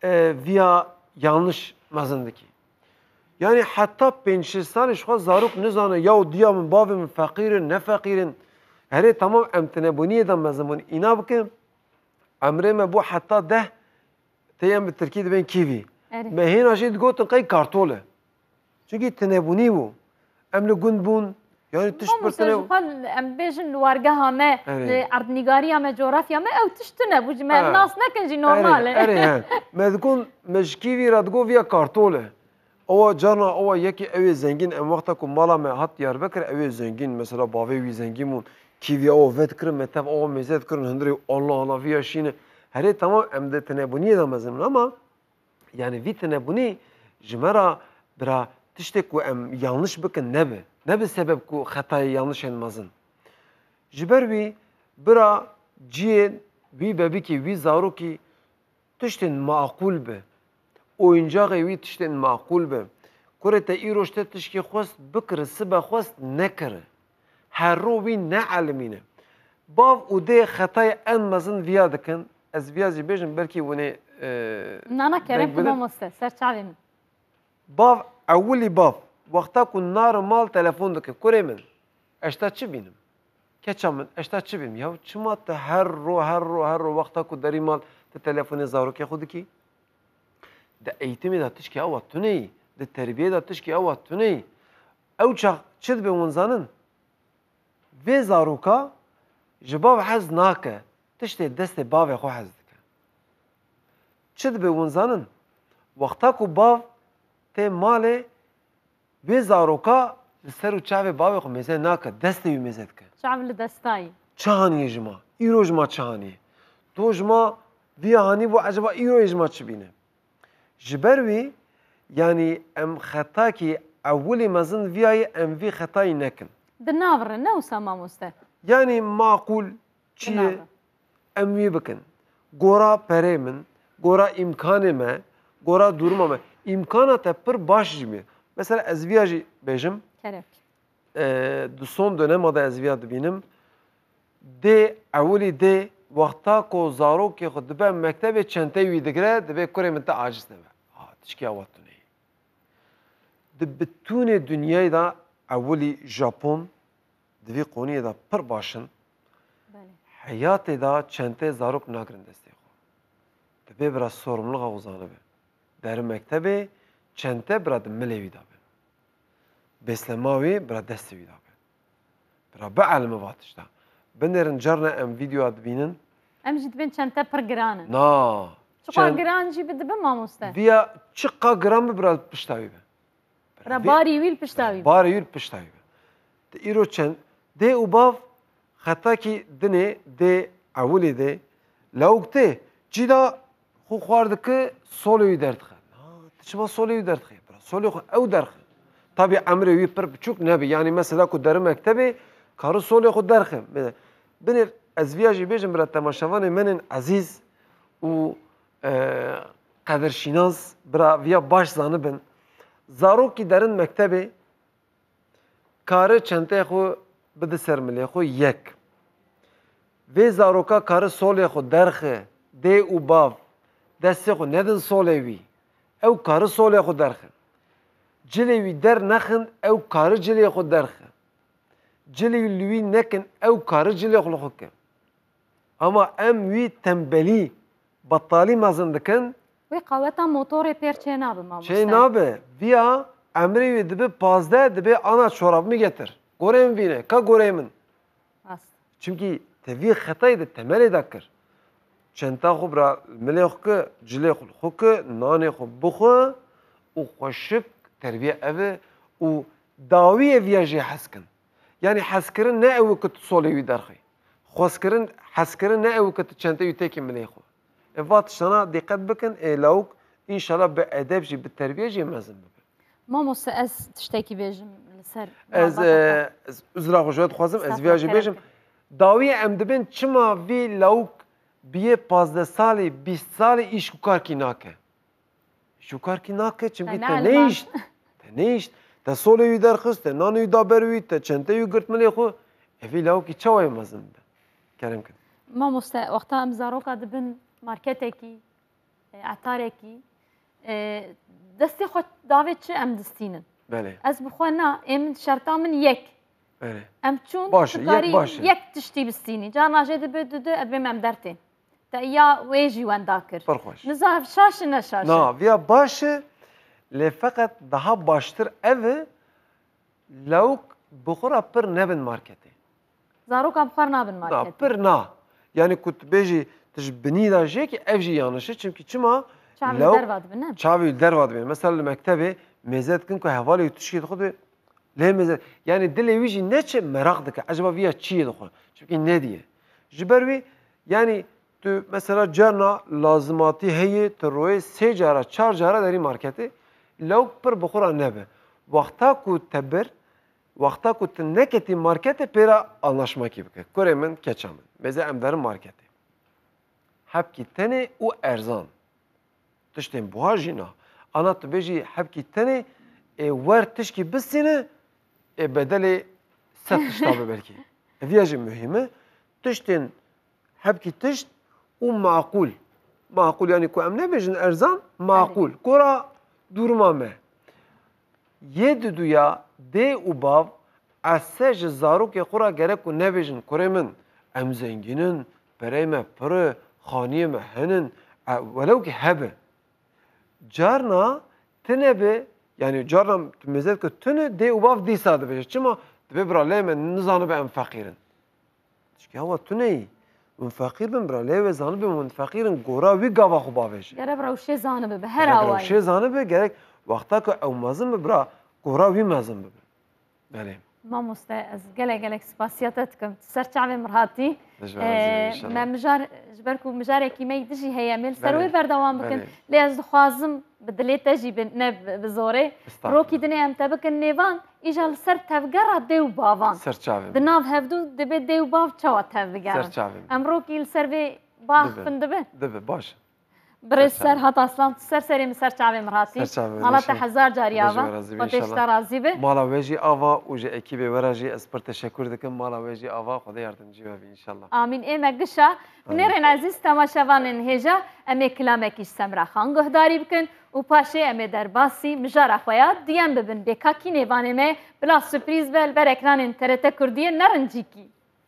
via yanlış mazındaki yani hatta 5 sene şu zaruk nizane ya diyamın babımın fakirin ne fakirin hele tamam emtenebuniye mazmun ina bakın امره ما بو حتی 10 تیم به ترکیه دبین کیوی ما هینا جید گوتن قی کارتوله چونکی تنبونی بو امل گند بون یعنی تشت برتنه ام بیشن وارگه همه اردنگاری همه جغرافیا همه او تشتنه بو ما ناس نکنجی نورماله اره ما دکون مشکیوی را دگو ویا کارتوله او جانا او یکی اوی زنگین ام وقتا کو مالا ما هات یار بکر اوی زنگین مثلا باوی وی زنگیمون کیویا او ود کرن متف او مزد کرن هندری الله الله ویا شینه هره تمام امده تنبونی دا مزمن ama yani vi tenebuni jmara bra tiştek ku em yanlış bikin nebe sebep ku hatayı yanlış enmazın jber vi bra ciye vi bebiki vi zaruki tişten makul be oyuncağı vi tişten makul be kurete iroşte tişki xost bikr sibe xost nekir her روی نه علمینه باو او ده خطای ان مزن ویا دکن از ویازی بیشم بلکی ونه نانا کرم کما مسته سر چاویم باو اولی باو وقتا کن نار مال تلفن دکه کره من اشتا چی بینم keça min eşta çi bim ya çima te her ro vakta ku derî mal te telefonê zarokê xwe dikî di eğitimê de tişkî ewa tuneyî di terbiyê de tişkî ewa tuneyî ew çax çi dibe wan zanin vê zaroka ji bav hez nake tiştê destê bavê xwe hez dike çi dibe wan zanin wexta ku bav tê malê vê zaroka li ser û çavê bavê xwe mêze nake destê wî mêze dike شعب لدستایی çi haniye ji ma îro ji ma çi haniye to ji ma vî hanî bû eceba îroyê ji ma çi bîne ji ber wî yanî em xetakî ewilê mezin viyayê em vê xetayî nekin دناور نه وسا مامۆستا yanî maqûl çi ye em wî bikin gora perê min gora îmkanê me gora duruma me îmkana te pir baş jî me mesela ez viya jî bêjim کرک di son dönema da ez viya dibînim dê ewilî dê wexta ku zarokê xwe dibe mektebê çenteyê wî digire dibe kurê min te aciz nebe tişkî ewa tuneyî di bitûnê dunyayê da ewilî Japon di vê qoniyê da pir baş in heyatê da çenteyê zarok nagirin destê xwe dibe bira sorumluluqa xwe zanibe derin mektebê çente bira di milê wî da be beslema wê bira destê wî da be bira bielime va tişta binêrin carna em vîdyoa dibînin ام جی دبین چند تا پر گرانه na چقدر گران جی بده به مامۆستا vîya çi qa giran bi bira pişta wî be را باری ویل پشتاوی barê wî pişta wî be di îro çend dê û bav xetakî dinê dê ewilê dê lewk tê cîda xwe xwar dike solê wî derdixwe tu çima solê wî derdixî bira solê xwe ew derxin tabii emrê wî pir biçûk nebe yanî mesela ku derin mektebê karî solê xwe derxin binêr ez viya jî bêjim bira temaşevanê menên ezîz û qedirşînas bira viya baş zanibin zarokî derin mektebê kare çenteyê xwe bide ser milê xwe yek vê zaroka kare solê xwe derxe dê û bav destê xwe nedin solê wî ew kare solê xwe derxe cilê wî dernexin ew kare cilê xwe derxe cilê wî li wî nekin ew kare cilê xwe li xwe ke ama em wî tembelî betalî mezin dikin وی قوتا موتور پر چه نابه مامۆستا şey nabe viya emrê wî dibe pazde dibe ana çorabımı getir gorê min vîne ka gorê min راست çünkü te vî xetayê de temelê de kir çenta xwe bira milê xwe ki cilê xwe li xwe ki nanê xwe bixwe û xweşik terbiye ev e û dawiyê viya jê hezkin yani hezkirin ne ew ku tu solê wî derxî xwezkirin hezkirin ne ew ku tu çenteyê wî têkî milê xwe ev tiştana dîqet bikin ê lawk înşallah bi edeb jî bi terbiye jî mezin bibe مامۆستا ez tiştekî bêjim li ser ez uzra xwe ji we dixwazim ez viya jî bêjim dawiyê em dibin çima vî lawk biyê 15 salî 20 salî îşkukarkî nake îşkukarkî nake çünkü te neyişt te neyişt te solê wî derxist te nanê wî da ber wî te çenteyê wî girt milê xwe evî lawkî çawa yê mezin be kerem kin مامۆستا وەختا ئەم زارۆکە دەبن مارکەتێکی عتارێکی دەستی خۆ داوێت چ ئەم دستینن belê ئەس بخوا نا ئێمن شەرتا من یەک belê ئەم چوون Baş, yek baş. یەک تشتی بستینی جا ناژێ دەبێت دو ئەدبێم ئەم دەرتێ تا یا وێژی وەندا کرد pir xweş نزاف شاشە نەشاشە na viya baş e lê feqet daha baştir ev e lawk bixura pir nebin marketê زارۆکە بخوار نابن na مارکەت pir na yani ku tu bêjî tu ji binî da jêkî ev jî yanişi çünkü çima چاوی لو- دەروا دبن çavê derva dibê mesela li mektebê mêze dikin ku hevalê wî tişkî dixwe lê mêze yani dilê wî jî neçe merak dike eceba viya çi yê dixwe çünkü ne diye ji ber wî yani tu mesela carna lazimatî heye tu royê sê cara çar cara derî marketê lewk pir bixura nebe wexta ku te bir wexta ku tu neketî marketê pêra anlaşmakî bike kurê min keça min mêze em derin marketê hepkî tenê û erzan tiştên buha jî na ana tu bêjî hepkî tenê ê wer tişkî bistîne ê bedelê sed tişta be belkî ev ya jî mühim e tiştên hepkî tişt û maqûl maqûl yani ku em nebêjin erzan maqûl gora durma me yê diduya dê û bav اسه ج زاروک خورا گرک و نبیجن کره من ام زنگینن برای ما پر خانی ما هنن ولو که هبه جارنا تنه به yani جارنا مزید که تنه دی و باف دی ساده بشه چما دبی براله من نزانه به ام فقیرن چکه هوا تنه من فقیر بم براله و زانه به من فقیرن گورا وی گاوا خوب باشه گره براوشه زانه به هر آوای براوشه زانه به گرک وقتا که او مازم برا گورا وی مازم به بله ما مسته از گله سپاسیاتت کم سر چعبه مرهاتی ما مجار جبركو مجارێکی مەی دژی هەیە مێل سەرۆی بەردەوام بکەن لێ ئەس دخوازم بدلێ تەژی بزۆرێ ڕۆکی دنێ ئەم تە بکەن نێوان ئیژە سەر تەڤگەڕا دێ و باوان دناو هەفتوو دەبێت دێ و باو چاوە تەڤگەڕ ئەم ڕۆکی لەسەر بێ باخن دەبێت باش برێ سەر هەتاسلام سەر سەرێ من سەر چاوێ مڕاتی ماڵەتە هەزار جاریاوە خۆتێشتا رازی بێ ماڵا وێژی ئاوا و ژە ئەکیبێ وەراژی ئەس پڕ تەشەکر دەکەم ماڵا وێژی ئاوا خۆدای یاردەمجی بێ ئینشەڵڵا ئامین ئێمە گشە بنێڕێن عەزیز تەماشەوانن هێژە ئەمێ کلامێکیش سەمراخان گۆهداری بکەن و پاشێ ئەمێ دەرباسی مژارە خۆیان دیان ببن بێکاکی نێوانێمێ بلا سوپریز بێ بەر ئەکرانên TRT کوردیە نەڕەنجیکی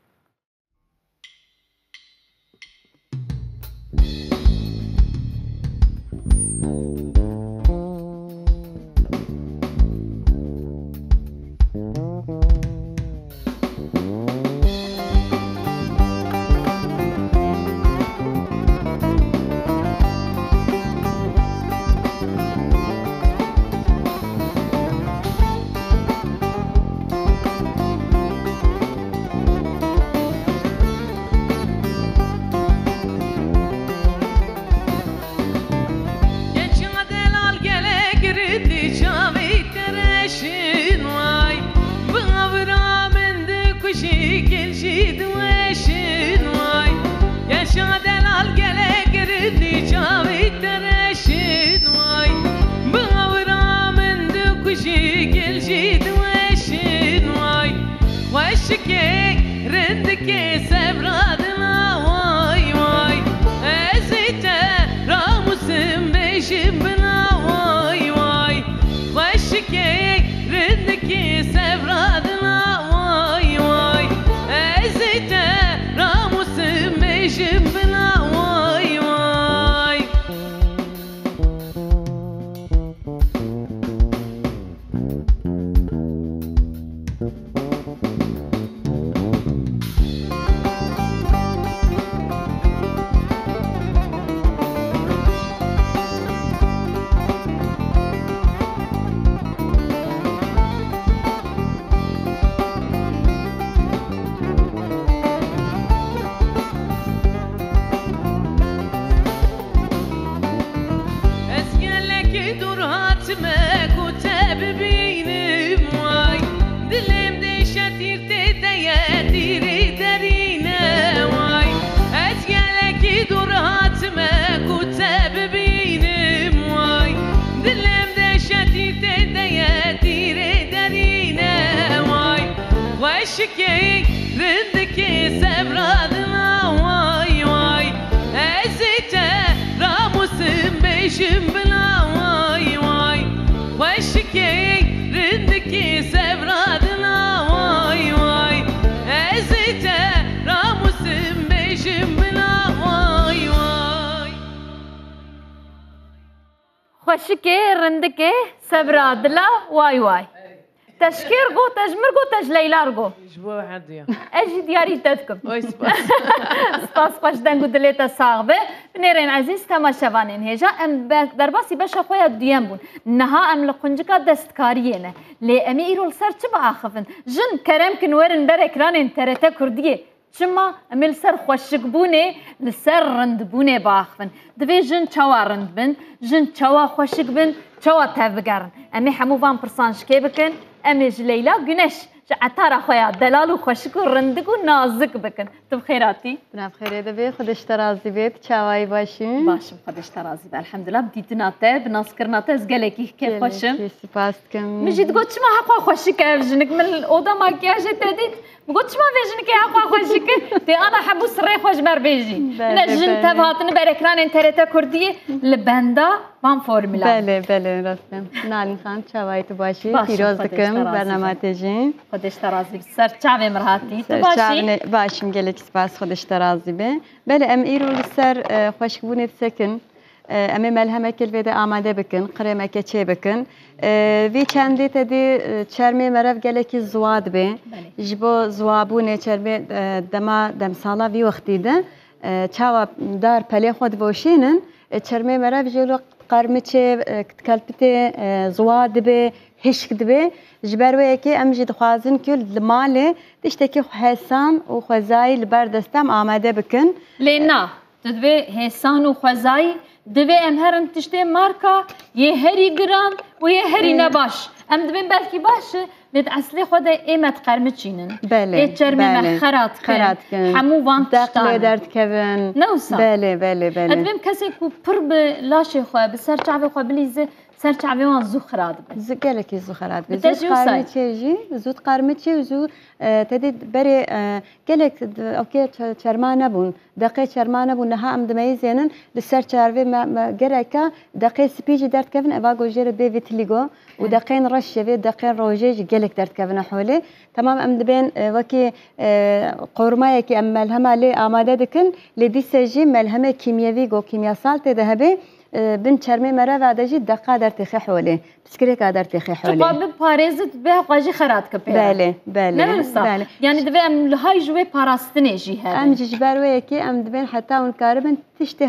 خوشکه رندکه صبر دلا وای وای تشکر گو تجمر گو تج لیلا گو جبوا واحد ديا اجي دياري تدكم اوي سباس سباس باش دنگو دليتا صاغبه بنيرين عزيز تماشاوانين هجا ام درباسي باش خويا ديان بون نها ام لقنجكا دستكارينه لي امي ايرو سر تبع اخفن جن كرم كنورن بر اكران TRT كرديه چما امل سر خوشک بونه لسر رند بونه باخفن دوی جن چوا رند بن جن چوا خوشک بن چوا تفگرن امی همو وان پرسانش که بکن امی جلیلا گنش عطار خویا دلال و خوشک و رندگ و نازک بکن تو بخیراتی؟ بنا بخیره دبی خودش ترازی بید چاوایی باشیم باشم خودش ترازی بید الحمدلله بدیتناته بناسکرناته از گلکی که خوشم سپاس کم مجید گوت چما حقا خوشک افجنک من اودا ماکیاج تدید قلت ما بيجنك يا أخو خوشك تي أنا حبو سري خوش بر بيجي نجن تبهاتن بركران انترتا كردية لبندا بام فورمولا بله راستم نالین خان چاوایت باشی پیروز دکم برنامه تجین خودش ترازی سر چاوی مرهاتی تو باشی باشیم گلک سپاس خودش ترازی به بله ام ایرو سر خوشبونی سکن ام ملهمه کل ویده آماده بکن قرمه که چه بکن وی چندی تدی چرمی مرف گلکی زواد به جبو زوابونه چرمی دم سالا وی وقتی ده چاوا دار پلی خود بوشینن چرمی مرف جلو قرمچه کلپته زواد به هشک دبه جبروه که ام جد خوازن کل ماله تشتکی حسان و خوزای لبردستم آماده بکن لینا تدبه حسان و خوزای دوی ام هرن تشته مارکا یه هری گران و یه هری نباش ام دوی بلکی باشه بد اصلی خود ایمت قرمچینن بله چرمه خرات کن همو وان داخل درد کن نوسا بله ادبیم کسی کو پر به لاشه خواه به سر چعبه خواه بلیزه سر چعبه وان زو خراد به گلکی زو خراد به زود قرمچه جی زود قرمچه و زود تدید بری گلک اوکی چرما نبون دقیق چرما نبون نه هم دمیزینن لسر چعبه گرکا دقیق سپیج درد کن اوا گوجر به ویتلیگو و دقیق رشه و دقیق روجه گلک درد کن حوله تمام ام دبین وکی قرمه کی ام ملهمه لی آماده دکن لدی سجی ملهمه کیمیایی گو کیمیاسال تدهبه بن چرمی مرا وعده‌جی دقیقه در تخی حوله بسکری که در تخی حوله تقابل پاریزت به قاجی خرات کپیره بله یعنی دوی ام لهای جوی پاراستنه جی هر ام جبروه کی ام دبین حتی اون کاربن تشت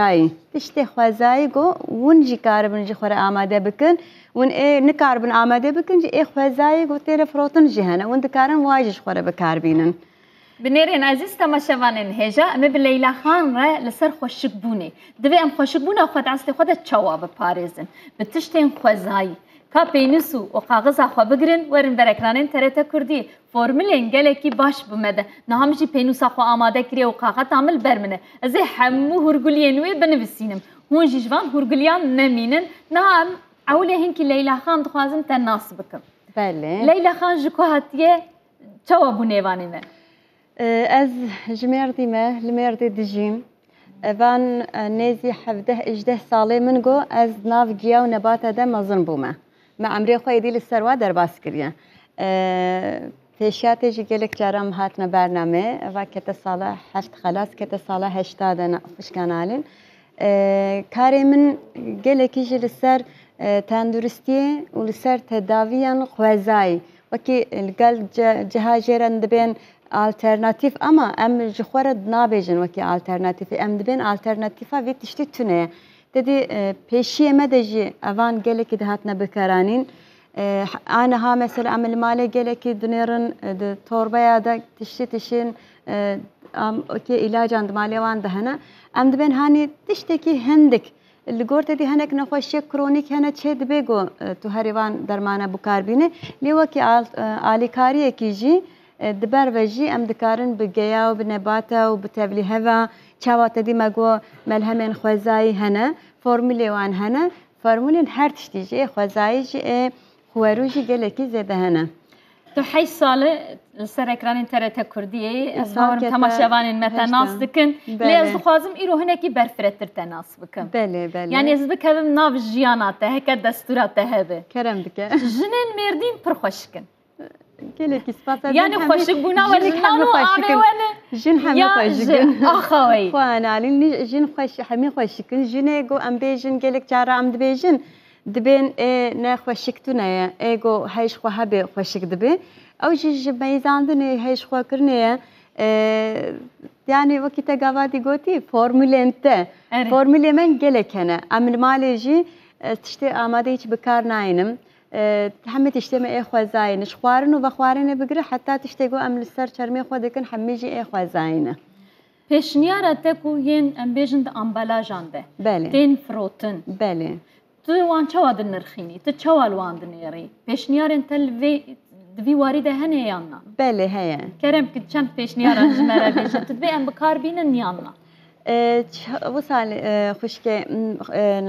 خوازایی گو ون جی کاربن جی خوره آماده بکن ون نکاربن آماده بکن جی خوازایی گو تیر فروتن جهنه ون دکارن واجش خوره بکاربینن بنيرين عزيز تماشاوانن هجا ام بليلى خان را لسر خوشک بونه دوی ام خوشک بونه خود اصل خود چوا به پاریزن بتشتین خوزای کا پینسو و کاغذ خو بگرن ورن بر اکرانن ترته کردی فرمولین گلکی باش بمده نه همجی پینوسا خو آماده کری و کاغذ عمل برمنه از همو هرگلین و بنویسینم هون جوان هرگلیان نمینن نام اوله هنکی لیلی خان دخوازم تناس بکم بله لیلی خان جکو هاتیه چوا بونه وانینه از جمردی ما لمردی دجیم وان نزی 17 ساله من گو از ناف گیا و نبات ده مزن بومه ما عمری خوی دیل سروا در باس کریه پیشات جگلک جرام هاتنا برنامه و کت ساله 7 خلاص کت ساله 80 نفش کانالین کاری من گلکی جل سر تندرستی و لسر تداویان خوازای وکی الگل جهاجران دبین alternatif ama em jixwara nabêjin wekî alternatif em dibên alternatifa vê tiştî tune dedi pêşiyê me de jî evan gelekî dihatine bikaranîn aniha mesela em li malê gelekî dinêrin di torbaya da tiştî tişin okê ilacan di malê wan de hene em dibên hanî tiştekî hindik li gor tedî hinek nexweşiyek kronîk hene çê dibe got tu herî wan dermana bikarbîne lê wekî alîkariyekî jî دبر وجی ام دکارن بگیا و بنباتا و بتبلی هوا چاوات دی مگو ملهمن خوازای هنه فرمولی وان هنه فرمولین هر تشتیجی خوازای جی خواروجی گلکی زده هنه تو 8 ساله سر اکران ترته کردیه اظهار تماشاوان متناس دکن لیز خوازم ایرو هنکی برفرتر تناس بکم بله یعنی از بکم ناو جیاناته هک دستورات هبه کرم بکه جنن مردین پرخوشکن گلکی سپاس یعنی خوشک بونا و جنانو آبی ونه جن همه خوشکن آخوی خوان علین جن خوش همه خوشکن جنه گو ام بیجن گلک جارا ام دبیجن دبین نه خوشکتونه ایگو هیچ خو هبه خوشک دبی او جی میزاندنه هیچ خو کرنه yani vakite gavadi goti formülente formüle men gelekene amel maleji işte amade hiç bekar naynim تحمل تشتمي إيه خوازين شخوارن وبخوارن بقرا حتى تشتيقو أم لسر شرمي خودكن حميجي إيه خوازين پیشنیار تکو ین امبیجند امبالاجان ده بله تین فروتن بله تو وان چواد نرخینی تو چوال وان دنیاری پیشنیار انتل دوی وارده هنه یانا بله هيا کرم که چند پیشنیار جمره بیشن تدبی ام بکار بینن یانا وصل خوشكي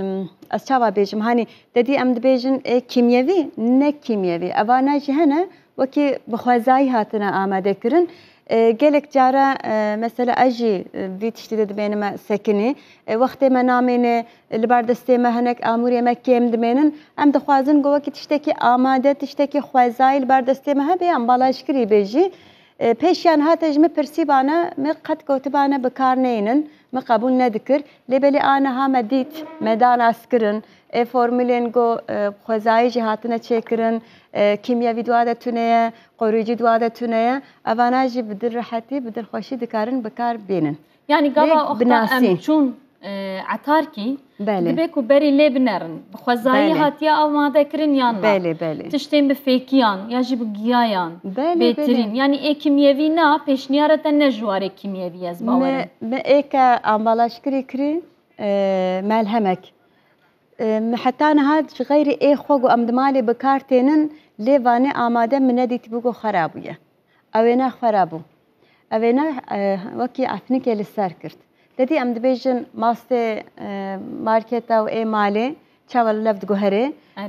أصحاب بيجم هاني تدي أم دبيجن كيميائي نه كيميائي أبانا جهنا وەکی بەخوازایی هاتنە ئامادەکردن gelek cara mesela ajî vî tiştî de dibênime sekinî wextê me namêne li ber destê me hinek amûriyê me kêm dimênin em dixwazin govekî tiştekî amade tiştekî xwezayî li ber destê me hebe em balajkirî bêjî pêşiyan hate ji me pirsîbane me qet kewtibane bi kar neynin me qebûl nedikir lêbelê aniha me dît me danaskirin formülên got xwezayî jî hatine çêkirin kimyevî dua de tuneye qorûcî dua de tuneye evana jî bi dil rehetî bi dilxweşî dikarin bi kar bînin. Yani gava oxta em çûn etarkî dibe ku berî lê binerin bi xwezayî hatiye amadekirin yan tiştên bi fêkiyan ya jî bi giyayan bêtirîn yani ê kimyevî na pêşniyara te ne ji warê kimyevî ez bawerim me êke ambalajkirî kirî melhemek heta niha ji xeyrî ê xwe got em di malê bi kar tênin lê vanê amade min nedîtibû got xerab bûye ew ê ne xerab bû ew ê ne wekî efnikê li ser kirt dedî em dibêjin mastê marketa û ê malê çawa li lev diguherê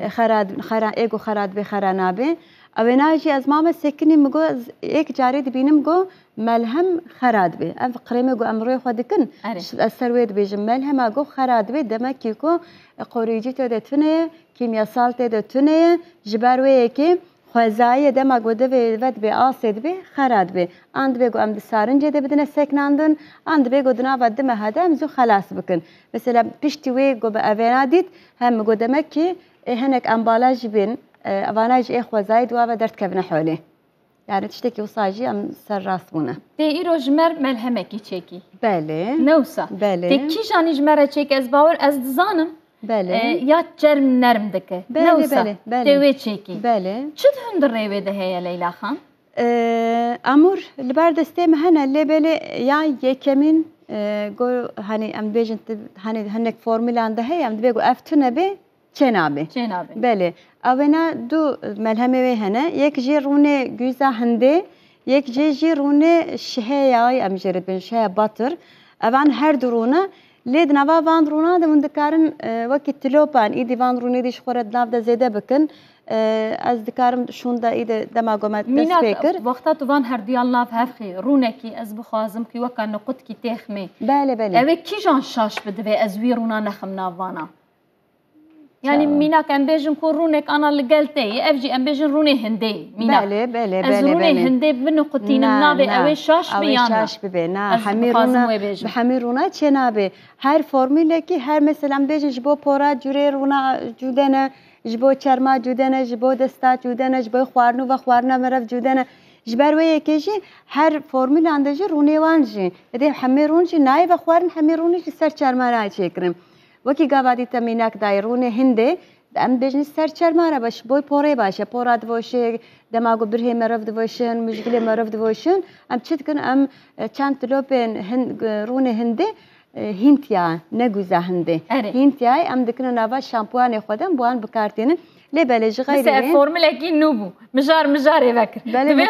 ê got xera dibe xera nabe ew ê ne jî ez mame sekinî min got êk carê dibînim got melhem xera dibe ev qirêmê got em rûyê xwe dikin ez ser wê dibêjim melhema got xera dibe demekî ku qorûcî tê de tuneye kimyasal tê de tuneye ji ber wê yekê xwezayî dema got divê ve dibe asê dibe xera dibe an dibe got em di sarincê de bidine seknandin an dibe got di nava dime hede em zû xelas bikin mesela piştî wê got bi evêna dît hem got demek ki hinek embalaj jî bên evana jî ê xwezayî dua ve derdkevine holê yani tiştekî wisa jî em ser rast bûne tê îro ji me melhemekî çêkî belê newsa tê kîjanî ji me re çêk ez bawer ez dizanim ya çerm nerm dike newsa tê wê çêkî çi hundir rêwê de heye Leyla xan amûr li ber destê me hene lêbelê ya yekemîn got hani em dibêjin hani hinek formûlan de heye em dibe got ev tune bê çênabe belê ew ê ne du melhemê wê hene yek jî rûnê güza hindê yek jî rûnê şiheyayî em jê dibin şiheya batir evan her du rûne lê di nava van rûna de hûn dikarin wekî tilopan îdî van rûnê dî ji xwe re di nav de zêde bikin ez dikarim şûn de îdî dema got me dest pê kir wexta tu van herduyan lav hevxî rûnekî ez bixwazim ku weka nuqudkî têxmê ew ê kîjan şaş bidivê ez wî rûna nexim nav vana yani mînak em bêjin ku rûnek ana li gel tê ev jî em bêjin rûnê hindê mînak ez rûnê hindê binuqutînim navê ew ê şaş bê yan şaş bibe na hemî rûna bi hemî rûna çê nabe her formûlekî her mesela em bêjin ji bo pora curê rûna cude ne ji bo çerma cude ne ji bo desta cude ne ji bo xwarin û ve xwarina merev cude ne ji ber wê yekê jî her formûlan de jî rûnê wan jî edê hemî rûn jî nayê ve xwarin hemî rûnî jî ser çerma nayê çêkirin wekî gava dîte mînak dayê rûnê hindê em bêjin ser çerma re baş boy porê baş e pora divoşe dema got birhê merev divoşin mijgilê merev divoşin em çi dikin em çend tilopên rûnê hindê hînt ya ne güza hindê hînt yayê em dikinin nava şampuanê xwe de em wan bikartînin lêbelê ji xeyrî formûlekî nû bû mijar mijarê vekir belê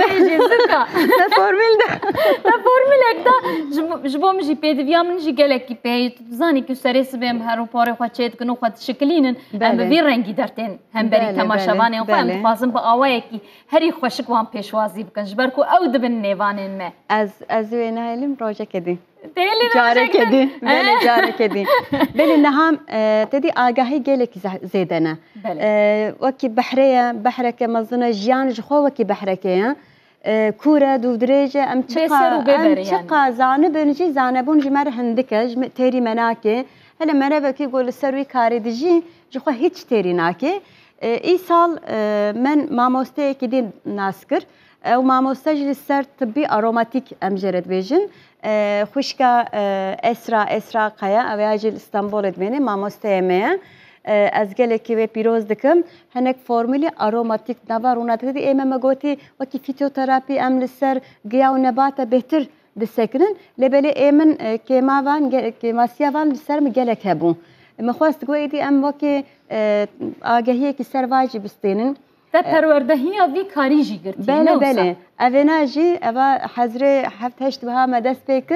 formûlek da ji bo min jî pêdiviya min jî gelekî pê tu dizanî ku serê sibê em her porê xwe çê dikin û xwe dişikilînin em bi vî rengî dertên hemberî temaşevanên xwe em dixwazin bi awayekî herî xweşik wan pêşwazî bikin ji ber ku ew dibin nêvanên me ez wê nehêlim rojekê dî carekê dî carekê dî belê neham tedî agahî gelekî zêde ne wekî behrê behreke mezin jiyan ji xwe wekî behrekê ye kûre dûdirêje em çi qazanibin jî zanebûn ji me re hindik e têrî me nake hele merevekî got li ser wî karê dijî ji xwe hiç têrî nake îsal min mamosteyekî dî nas kir ew mamoste jî li ser tibbî aromatîk em jê re dibêjin xwişka Esra Qaya ew ya jî li İstanbolê dibêne mamosteyê me ye ez gelekî wê pîroz dikim hinek formûlê aromatîk nava rûna didî ê me gotî wekî fîtyoterapî em li ser giya û nebata bêhtir disekinin lêbelê ê min kêmasiya van li ser min gelek hebû min xwest got êdî em wekî agahiyekî ser va jî bistênin te perwerdehiya vî karî jî girtî belê ev ê ne jî eva hezrê heft heşt wiha me dest pê kir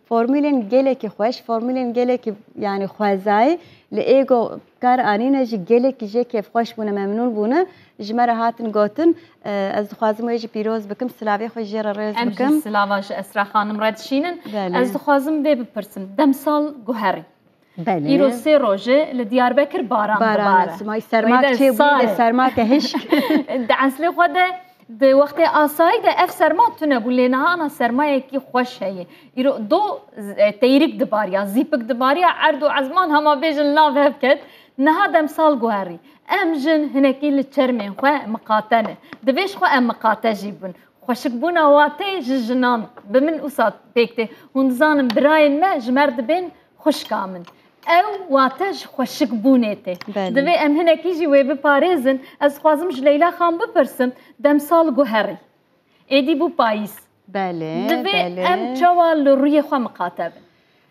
فرمولین گلکی خوش فرمولین گلکی یعنی خوازای لئیگو کار آنینه جی گلکی جی کیف خوش بونه ممنون بونه جمره هاتن گوتن از خوازم ویجی پیروز بکم سلاوی خوش جرا ریز بکم ام سلاواش اسرا خانم ردشینن از خوازم به بپرسم دمسال گوهری بله ایرو سه روزه لدیاربکر باران باران سمای سرماک چه بود سرماک هشک دعسلی خود ده وقت آسایی ده اف سرما تونه بولی نه آنا سرمایه کی خوش هیه ایرو دو تیریک دباریا زیپک دباریا عرض و عزمان هما بیجن ناف هف کد نه دم سال گوهری ام جن هنکی لچرمین خواه مقاتنه دویش خواه ام مقاتجی بون خوشک بون واته جنان بمن اوسات بیکته هندزانم براین ما جمرد بین خوش کامن او واتج خوشک بونیته دوی ام هنکی جی وی بپارێزن از خوازم جلیلا خان بپرسم دم سال گوهری ایدی بو پاییس بله دوی ام چوال روی خواه مقاتبن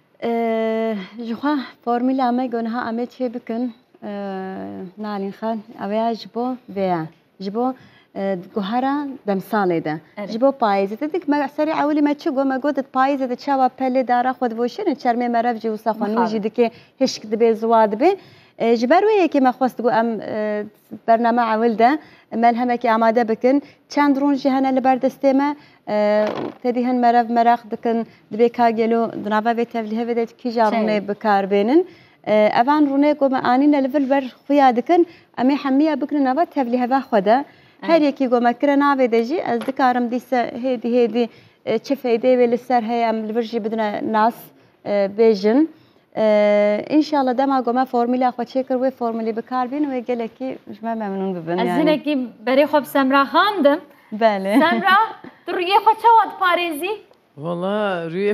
جخوا فرمولا اما گونه اما چه بکن نالین خان اویا جبو ویا جبو گوهرا دم ساله ده جبو پاییزه تدیک ما سری اولی ما چه گو ما گودت پاییزه ده چوا پله داره خود وشین چرمی مرف جوسا خانو جدی که هشک دبی زواد به جبرویه که ما خواست گو ام برنامه اول ده ملهمه که آماده بکن چند رون جهنه لبردسته ما تدیهن مرف مرخ دکن دبی کاغلو دنابه به تبلیغ بدت کی جارونه بکار بینن اوان رونه گو ما آنی نلفل بر خویا دکن امی حمیه بکن نبا تبلیغ با خوده هر یکی گو مکر نابه دجی از دکارم دیسه هدی چه فایده ولی سر هی ام لبرجی بدن ناس بیجن ان شاء الله دما گو ما فرمولا خو چه کرو فرمولی بکار بین و گله کی جمع ممنون ببن از اینه کی بری خوب سمرا خاندم بله سمرا تو روی خو چواد پاریزی والله روی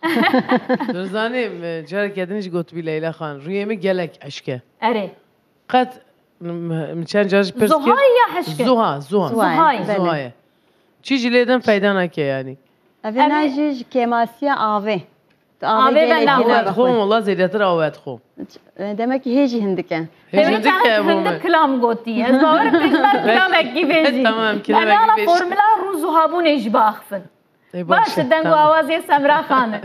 درزانیم جار کردنش گوت بی لیلا خان روی می گلک اشکه اره قد چند جارش پرس کرد زهای یا حشکه زهای چی جلیدن پیدا نکه یعنی اوی ناجیج کماسیا آوه آوه بنا آوات خوم والله زیادتر آوات خوم demek ki هیچی هندکه هندی هندی کلام گوتی از باور پیشتر کلام اکی بیزی تمام کلام انا اکی بیزی فرمولا روزو هابون ايش باخفن باشه دنگو آوازی سمرا خانه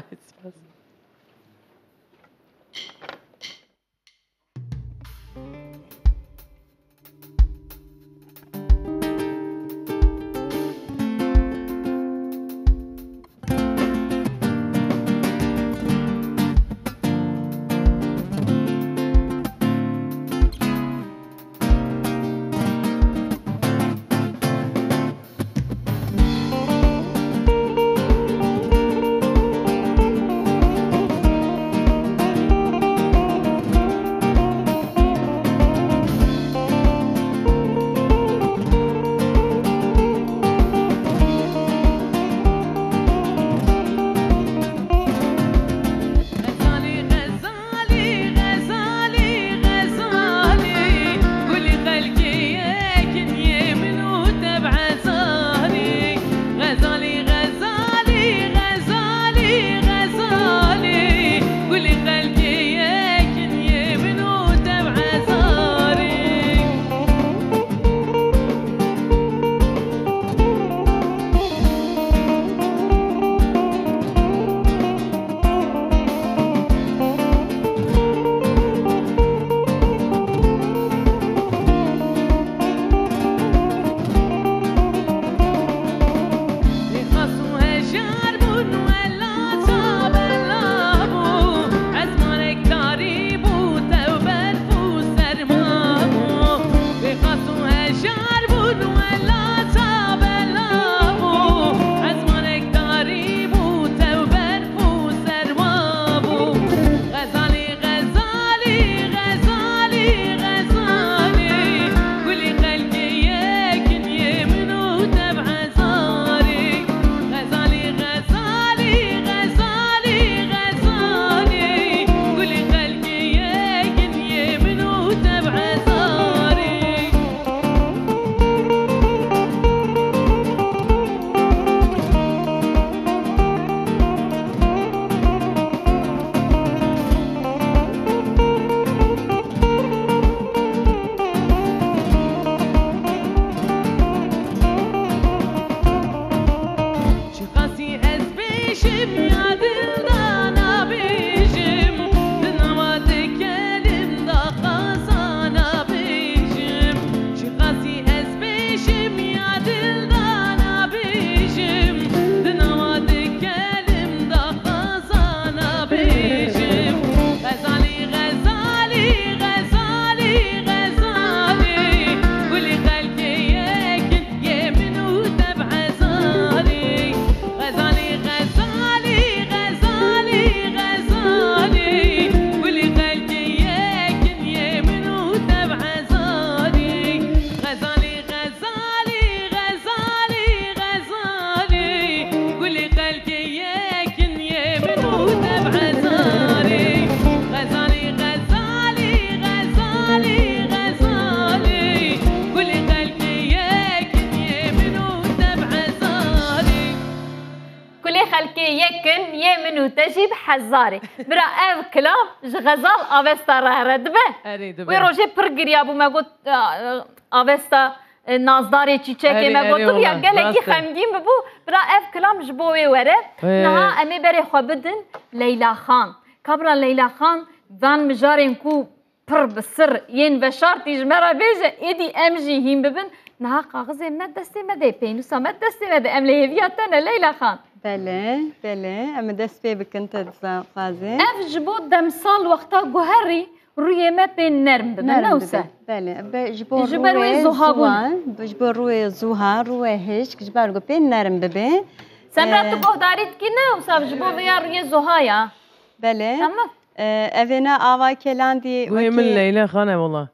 حزاري برا اف كلام غزال افستا رهرد به اري وی دبر روژه پر گریا بو ما گوت آوستا نازداری چیچکی ما گوت تو یا گلکی خمگین ببو برا اف کلام جبوی وره نها امی بری خوابدن لیلا خان کبرا لیلا خان وان مجارین کو پر بسر ین بشار تیجمرا بیجه ایدی امجی هیم ببن نها کاغذ مد دستی مده پینوسا مد دستی مده ام لیویاتن لیلا خان بله ام دست پی بکن تدفازه اف جبو دمسال وقتا گوهری روی ما بین نرم ببن نوسه بله جبر جبر روی روی زوها زوها جبر روی زوها روی هشک جبر گو پین نرم ببه سمرا تو گهداریت کی نوسه جبو ویا روی زوهایا بله تمام اوینا آوا کلاندی وهم الليلة خانة والله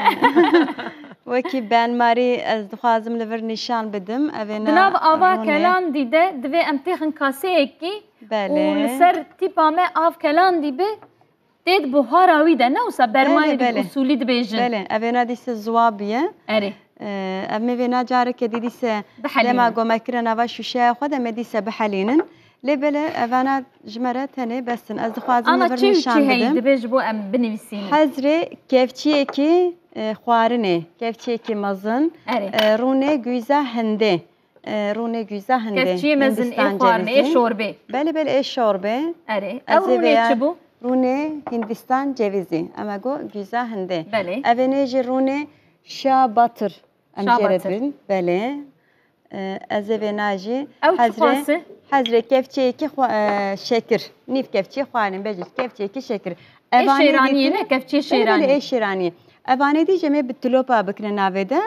وکی بن ماری از دخوازم لور نشان بدم اوینا جناب آوا کلان دیده دوی امتیخن کاسه اکی بله و لسر تیپا ما آف کلان دی به دید بوهارا ویده نوسا برمانی دی بله. اصولی دی بیجن بله اوینا دیسه زوابیه اره امی وینا جاره که دیسه بحلینن. لما گو مکرن آوا شوشه خود امی دیسه بحلینن لبله اوینا جمره تنه بسن از دخوازم انا لور چی نشان چی هی بدم دی بیج بو ام بنویسینن حزر کفچی کی خوارنه کفچی کی مزن اره رونه گویزه هنده رونه گویزه هنده کفچی مزن ای هندستان خوارنه ای cevizi. شوربه بله بله ای شوربه اره از او رونه ویا چی بو؟ رونه هندستان cevizi اما گو گویزه هنده بله اوینه جی رونه شا باتر ام شا باتر. جربین بله از وینا جی او چی خواسته؟ حزر کفچی کی شکر نیف کفچی خوانم بجید کفچی کی شکر ای شیرانیه نه کفچی بله شیرانی ای شیرانی اوانه دی جمعه بتلوپا بکنه ناویده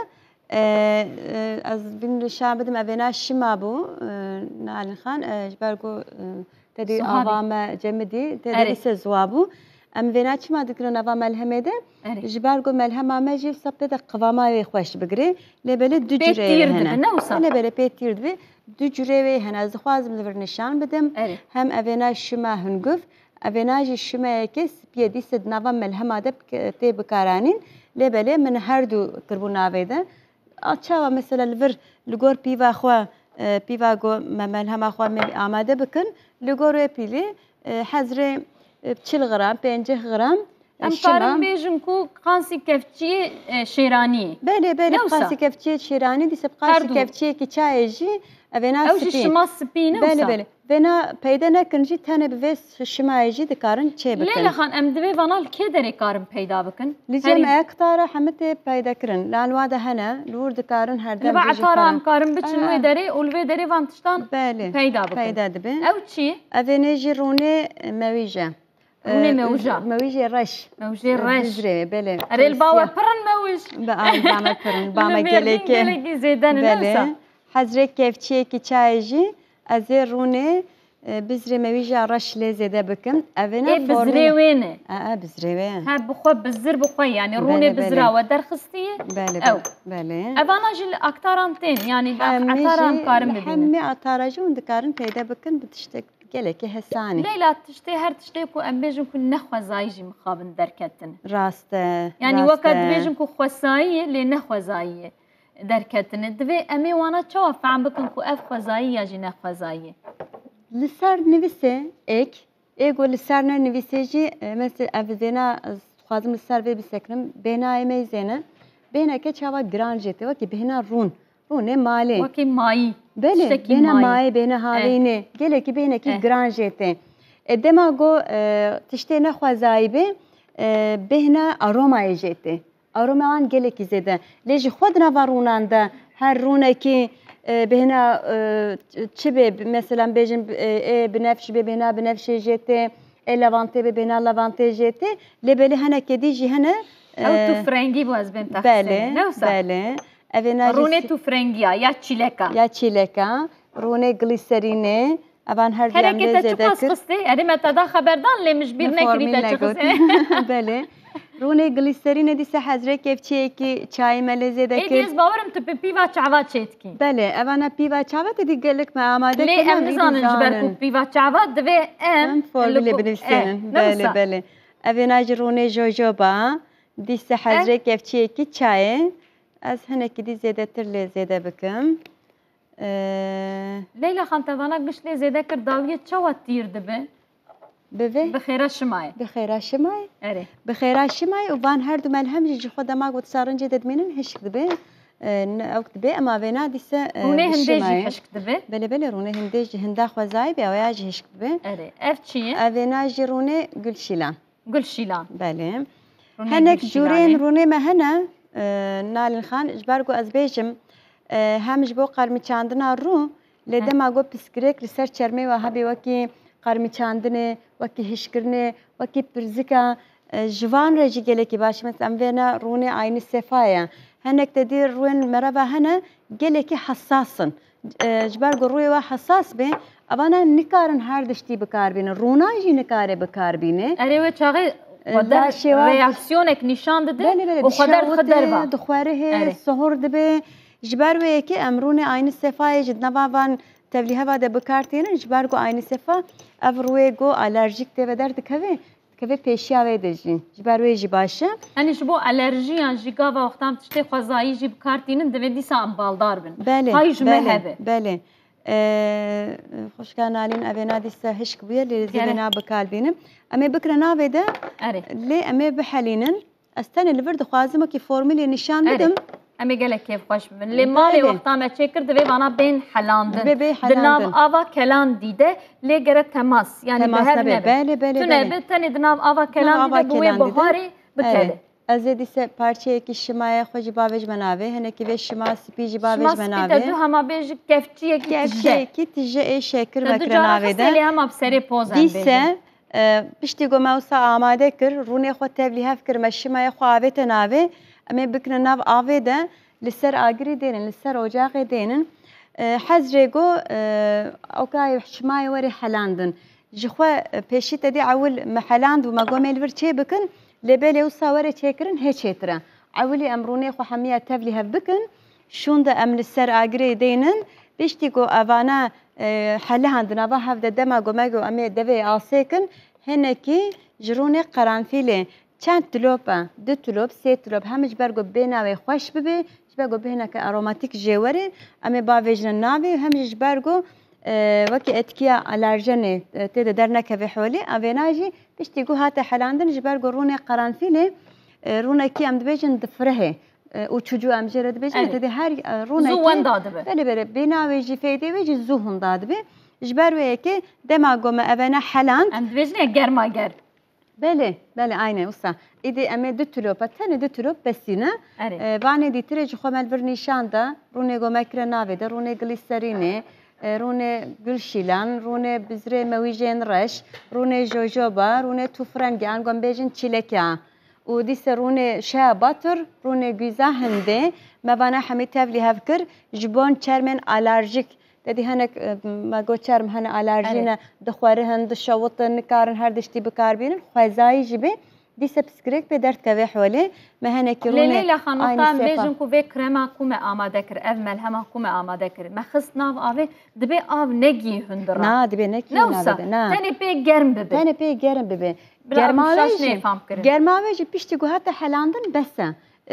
از بین شام بدم اوینا شما بو نالن خان جبرگو تدی صحابی. آوام جمدی اره. تدی سزوابو ام وینا چی ما دکرن آوام ملهمه ده اره جبرگو ملهم آمه جیب سبته ده قواما خوش بگیره لبله دو پیت جوره تیر هنه دبه نوسا لبله پیت تیر دبه دو جوره هنه از خوازم لور نشان بدم اره هم اوینا شما هنگف اوینا جی شما یکس پیدی سد نوام ملهم آدب تی بکارانین لبله من هر دو کربو ناویده آچاوا مثلا لور لگور پیوا خوا پیوا گو ملهم خوا می آماده بکن لگور پیلی حزر 40 غرام 50 غرام ام کارم بیجن کو قانسی کفچی شیرانی بله بله نوسا. قاسی کفچی شیرانی دیسه هر قاسی دو. کفچی کی چای جی اوینا او جی سپین شما سپی بله نوسا بله وینا پیدا نکن جی تنه بویس شمای جی دکارن چه لیلا بکن خان ام دوی وانال که داری کارم پیدا بکن؟ لجم اکتارا حمت پیدا کرن لان واده هنه لور دکارن هر دم لبا جی عطارا ام کارم بچن آه. وی داری اولوی داری وانتشتان بله پیدا بکن پیدا دبه او چی؟ اوینه جی رونه مویجه رونه موجه. مویجه رش موجه رش بزره بله اره الباور پرن موج باما پرن باما گلکه گلکی زیدن نوسا بله حضره کفچیه کی چای جی از رونه بزره مویجه رش لزده بکن اوینه ای بزره وینه بزره وین ها بخوا بزر بخوا يعني بله، رونه بله. بزرا و درخستیه بله او بله اوانا جل اکتاران تین يعني اکتاران کارم ببینه همه اتاراجون دکارن پیدا بکن بتشتک گلکه حسانی ليلى تشتي هر تشتي كو ام بيجن كو نخوة زايجي مخابن دركتن راسته يعني وقت بيجن كو خوساية لي نخوة زاية دركتن دوي امي وانا تشوف عم بكن كو اف خوزاية جي نخوة زاية لسر نویسه ایگو لسر نویسه جی مثل اوزینا خوازم لسر وی بسکنم بنا ایمیزینه بنا که چاوا گران جیته و که بنا رونه ماله وكي ماي بله تشتكي بنا ماي. مای بنا هاوینه گله که بنا که گران جیته دما گو تشتی نخوا زایبه بنا ارومای جیته اروما آن گله که زده لیجی خود نوارونان ده هر رونه که بهنا چه به مثلا بيجن بنفش بهنا بنفش جته لافانتي بهنا لافانتي جته لبلي هنا كديجي هنا او تو فرنگي باز بين تحسن بله نوسا بله اونا رونه تو فرنگيا يا تشيلكا يا تشيلكا رونه غليسرينه اوان هر دم حركة لزده تشوف قصتي اري متى دا خبردان لي مش بير نكري تشخصي بله رونه غليسرينه دي حضره كيفچي کی چای ملزه اي دکر ديز باورم تو بيبا چاوا چيتكي بله اونا پیوا چاوت دی گلک ما آماده لي ام نزان جبركو بيبا چاوا دوي ام فورموله بنفسن بله بله اونا جرونه جوجوبا دیس حضره کفچی کی چای از هنه کی دی زیاده تر لزده بکم ليلى خان تبانا قش لي زيدا كر داوية چاوا تير دبه بوی بخیره شمای بخیره شمای اره بخیره شمای و وان هر دو ملهم جی خود ما گفت سارنجی دادمینن هشک دبی او دبی اما وینا دیسه رونه هندیجی هشک دبی بله بله رونه هندیجی هندا خوازای بی اویاج هشک دبی اره اف چیه؟ اوینا جی رونه گلشیلان گل شیلان بله رونه هنک گل جورین شیلانه. رونه مهنا نالن خان جبرگو از بیجم همش بو قرمی چاندنا رو لده ما گو پسکریک لسر چرمی و هبی وکی قرمی چاندنه وکی هشکرنه وکی پرزکا جوان رجی گله کی باش مثلا ام وینا رونه عین صفایا هنک تدیر رون مربا هنا گله کی حساسن جبرگو روی و حساس به اوانا نکارن هر دشتی بکار بینه رونا جی نکاره بکار بینه اره و چاقی خودر ریاکسیونک نشان داده و خودر خودر با دخواره سهور دبه جبر و یکی امرون عین صفای جد نوابان تبلیغ و دبکارتین جبر گو عین صفا افروی گو آلرژیک ته درد که پیشیا و دجی جبر و جی باشه هنیش بو آلرژی ان جیگا و وقتام تشتی خوازایی جی بکارتینن دوی دیسا ام بالدار بن بله های جمله هبه بله خوش کن علین اوینا دیسا هشک بیر لیزینا بکار بینم اما بکره ناوی ده لی اما بحلینن استن الورد خوازم کی فرمولی نشان بدم امی گله کیف خوش ببین لی مالی وقتا ما چکر دوی وانا بین حلاندن دناب آوا کلان دیده لی گره تماس یعنی به هر نبه تو نبه تنی دناب آوا کلان دیده بوی بهاری بکله از دیسه پارچه کی شمای خوش باوج مناوه هنه کی و شما سپیج باوج مناوه شما سپیج دو هما بیج کفچیه کی تجه شکر مکرناوه ده دو جارا هما بسری پوزن دیسه پشتی گو موسا آماده کر رونی خود تبلیغ کر مشمای خواهی تناوه اما بکن ناو آوه ده لسر آگری دینن لسر اجاقی دینن حزره گو اوکای شمای وری حلاندن جخوا پیشی تدی اول محلاند و ما گو میلور چه بکن لبالی و صوره چه کرن هیچ ترا اولی امرونی خو حمیه تبلیغ بکن شون ده ام لسر آگری دینن بشتی گو اوانا حلاند نوا هفته دما گو مگو امی دوی آسیکن هنکی جرونی قرنفیله چند تلوبه دو تلوب سه تلوب همش برگو بیناوی خوش ببی برگو بینه که آروماتیک جواره اما با وجن ناوی همش برگو وکی اتکیا آلرژنه تد درنه که به حولی اویناجی بشتی گو هات حلاندن جبرگو رونه قرنفیله رونه کی ام دبیجن دفره او چجو ام جرد دبیجن تد هر رونه زوان داده به بله بیناوی جی فیده ویجی زوهن داده به جبرو که دماغو ما اونا حلاند ام دبیجن گرما گر بله aynı usta. İdi ama dütülüp tane dütülüp besine. Vani ditire خمال برنیشانده رونه گمکره ناویده رونه گلیسرینه رونه گلشیلان رونه بزره مویجین رش رونه جوجوبا رونه توفرنگی انگام بیجن چیلکیا و دیس رونه شاباتر رونه گیزا هنده مبانا همی تفلی هفکر جبون چرمن آلرژیک دیدی هنگ مگو چرم هن آلرژینه دخواره هن دشوت نکارن هر دشتی بکار بینن خوازایی جبه دیسه پسکریک به درد که حوله مهنه که رونه لیلا خانوقام بیجن کو به کرما کوم آماده کر اف ملهما کوم آماده کر مخص ناو آوه دبی آب نگی هندرا نه دبی نگی نبوده نه تنی پی گرم ببه تنی پی گرم ببه گرماویجی پیشتی گو حتی حلاندن بسه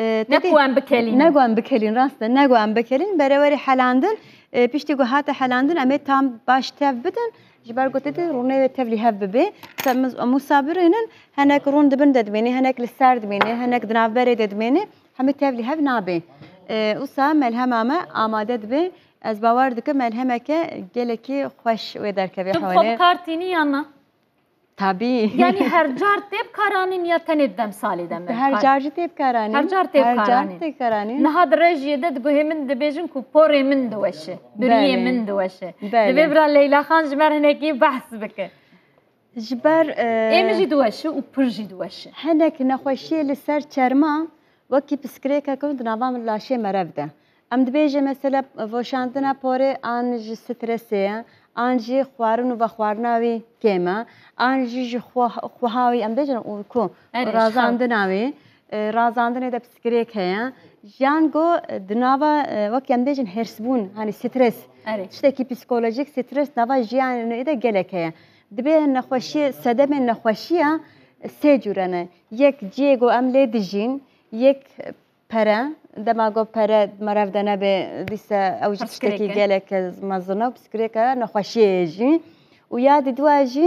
نگوان بکلین راسته نگوان بکلین برای حلاندن پیشتی گو حتی حلاندن اما تام باش تف بدن جبر گوته رونه تفلی هف ببه مسابرینن هنک رون دبن ددمینی هنک لسر دمینی هنک دنابری ددمینی همه تفلی هف نابه اوسا ملهم آماده دبه از باور دکه ملهمه که گلکی خوش و درکبی حواله خب کارتینی یانا tabii. Yani her car tep karanin ya tenedem salidem. Her carcı tep karanin. Her car tep karanin. Nahad rejiye de guhemin de bejin ku pore min dweşe. Biriye min dweşe. De bebra Leyla Khan jmer heneki bahs bike. Jber emji dweşe u pırji dweşe. Henek naxoşiye li ser çerma وەکی پسکرێکەکەم دناوام لاشێ مەرەفدە ئەم دبێژە مەسەلە ڤۆشاندنە پۆرێ ئان ji سترسەیە ئان jî xwarin û vexwarinaوî kêm e ئان jî ji xwehawî em bêjin ku razandina wê razandinê de piskirêk heye jiyan got di nava wekî em bêjin hêrsbûn hanî stres tiştekî psikolojik stres nava jiyanê de gelek heye dibe nexweşî sedemên nexweşîya sê cûre ne yek ciyê got em lê dijîn یک پره دماغو پره مرف دنه به دیسه اوجی تشتکی گله که مزنه و بسکره که نخوشیه جی و یاد دو اجی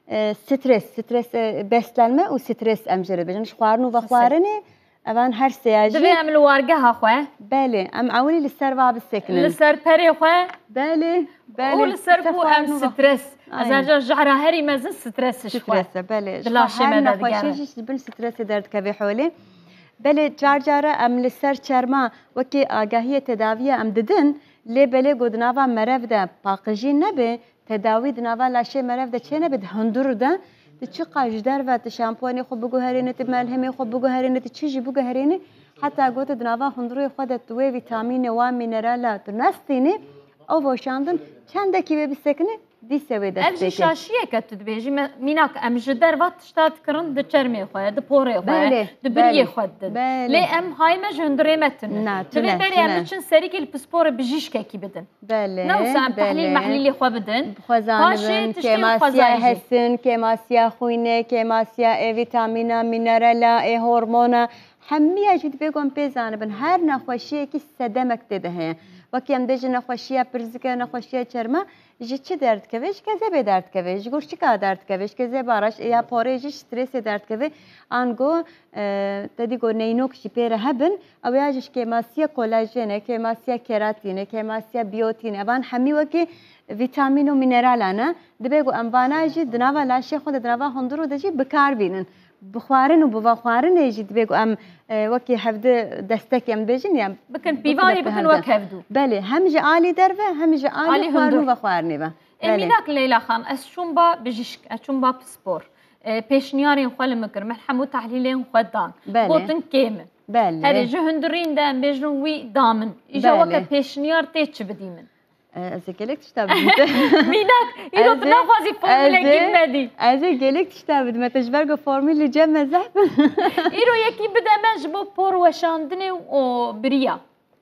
سترس beslenme û stres em jê re bêjin xwarin û vexwarinê evan her sêya jî Divê em li wargeha xwe belê em ewilî li ser va bisekinin li ser perê xwe belê û li ser ku em stres ez ê jehra herî mezin stresîş xwe strese belê Dilaşê me de digere. jî ji bin stresê derdikeve holê belê car cara em li ser çerma wekî agahiyê tedaviya em didin lê belê got di nava merev de paqijî nebe tedawî di nava laşê merev de çê nebe di hundur de di çi qa ji derve ti şampuanê xwe biguherînê ti melhemê xwe biguherînê ti çi jî biguherînê heta got di nava hundirê xwe de tu wê vîtamînê wan minerala tu nestînî ew boşandin çendekî wê bisekine dîse wê ev jî destpêkê şaşiyeke tu dibêjî mînak em ji derva tişta dikirin di çermê xwe di porê xwe Belê, di biriyê belê, xwe didin belê. lê em hayme ji hundirê me tune Na, divê tune, berê em tune. biçin serîkî li pisporê bijîşkekî bidin belê newsa em tehlîl mehlîlê xwe bidin xwezanibin kêmasiya hesin kêmasiya xwînê kêmasiya e vîtamîna minerala e hormona hemiya jî dibê got pê zanibin her nexweşiyekî sedemek tê de heye wekî em dê ji nexweşiya pirzike nexweşiya çerma ji çi derdikeve ji kezebê derdikeve ji gurçika derdikeve ji kezê baraş ya porê jî stresê derdikeve an got te dî got neynok jî pê re hebin ew ya ji kêmasiya kolajenê kêmasiya keratînê kêmasiya biyotînê evan hemî wekî vîtamîn û mineralan e dibê got em vana jî di nava laşê xwe de di nava hundir û de jî bikar bînin bixwarin û bivexwarinê jî dibê got em wekî hevdê destek em bêjin ya bikin pîvanê bikin wek hevdû belê hem ji alî derve hem ji alî Alî xwarin û hundir. vexwarinê ve Mînak Leyla xan ez çûmba bijîşk ez çûmba pispor pêşniyarên xwe li min kir min hemû tehlîlên xwe dan Belê. gotin kêmin herê belê ji hundirîn de em bêjin wî damin îja Belê. weke pêşniyar tê çi bidî min ez ê gelek tişta bidim mînak îro tu naxwazî formülekî medî ez ê gelek tişta bidim te ji ber got formûlê cem mezeh bin îro yekî bide me ji bo por weşandinê û biriya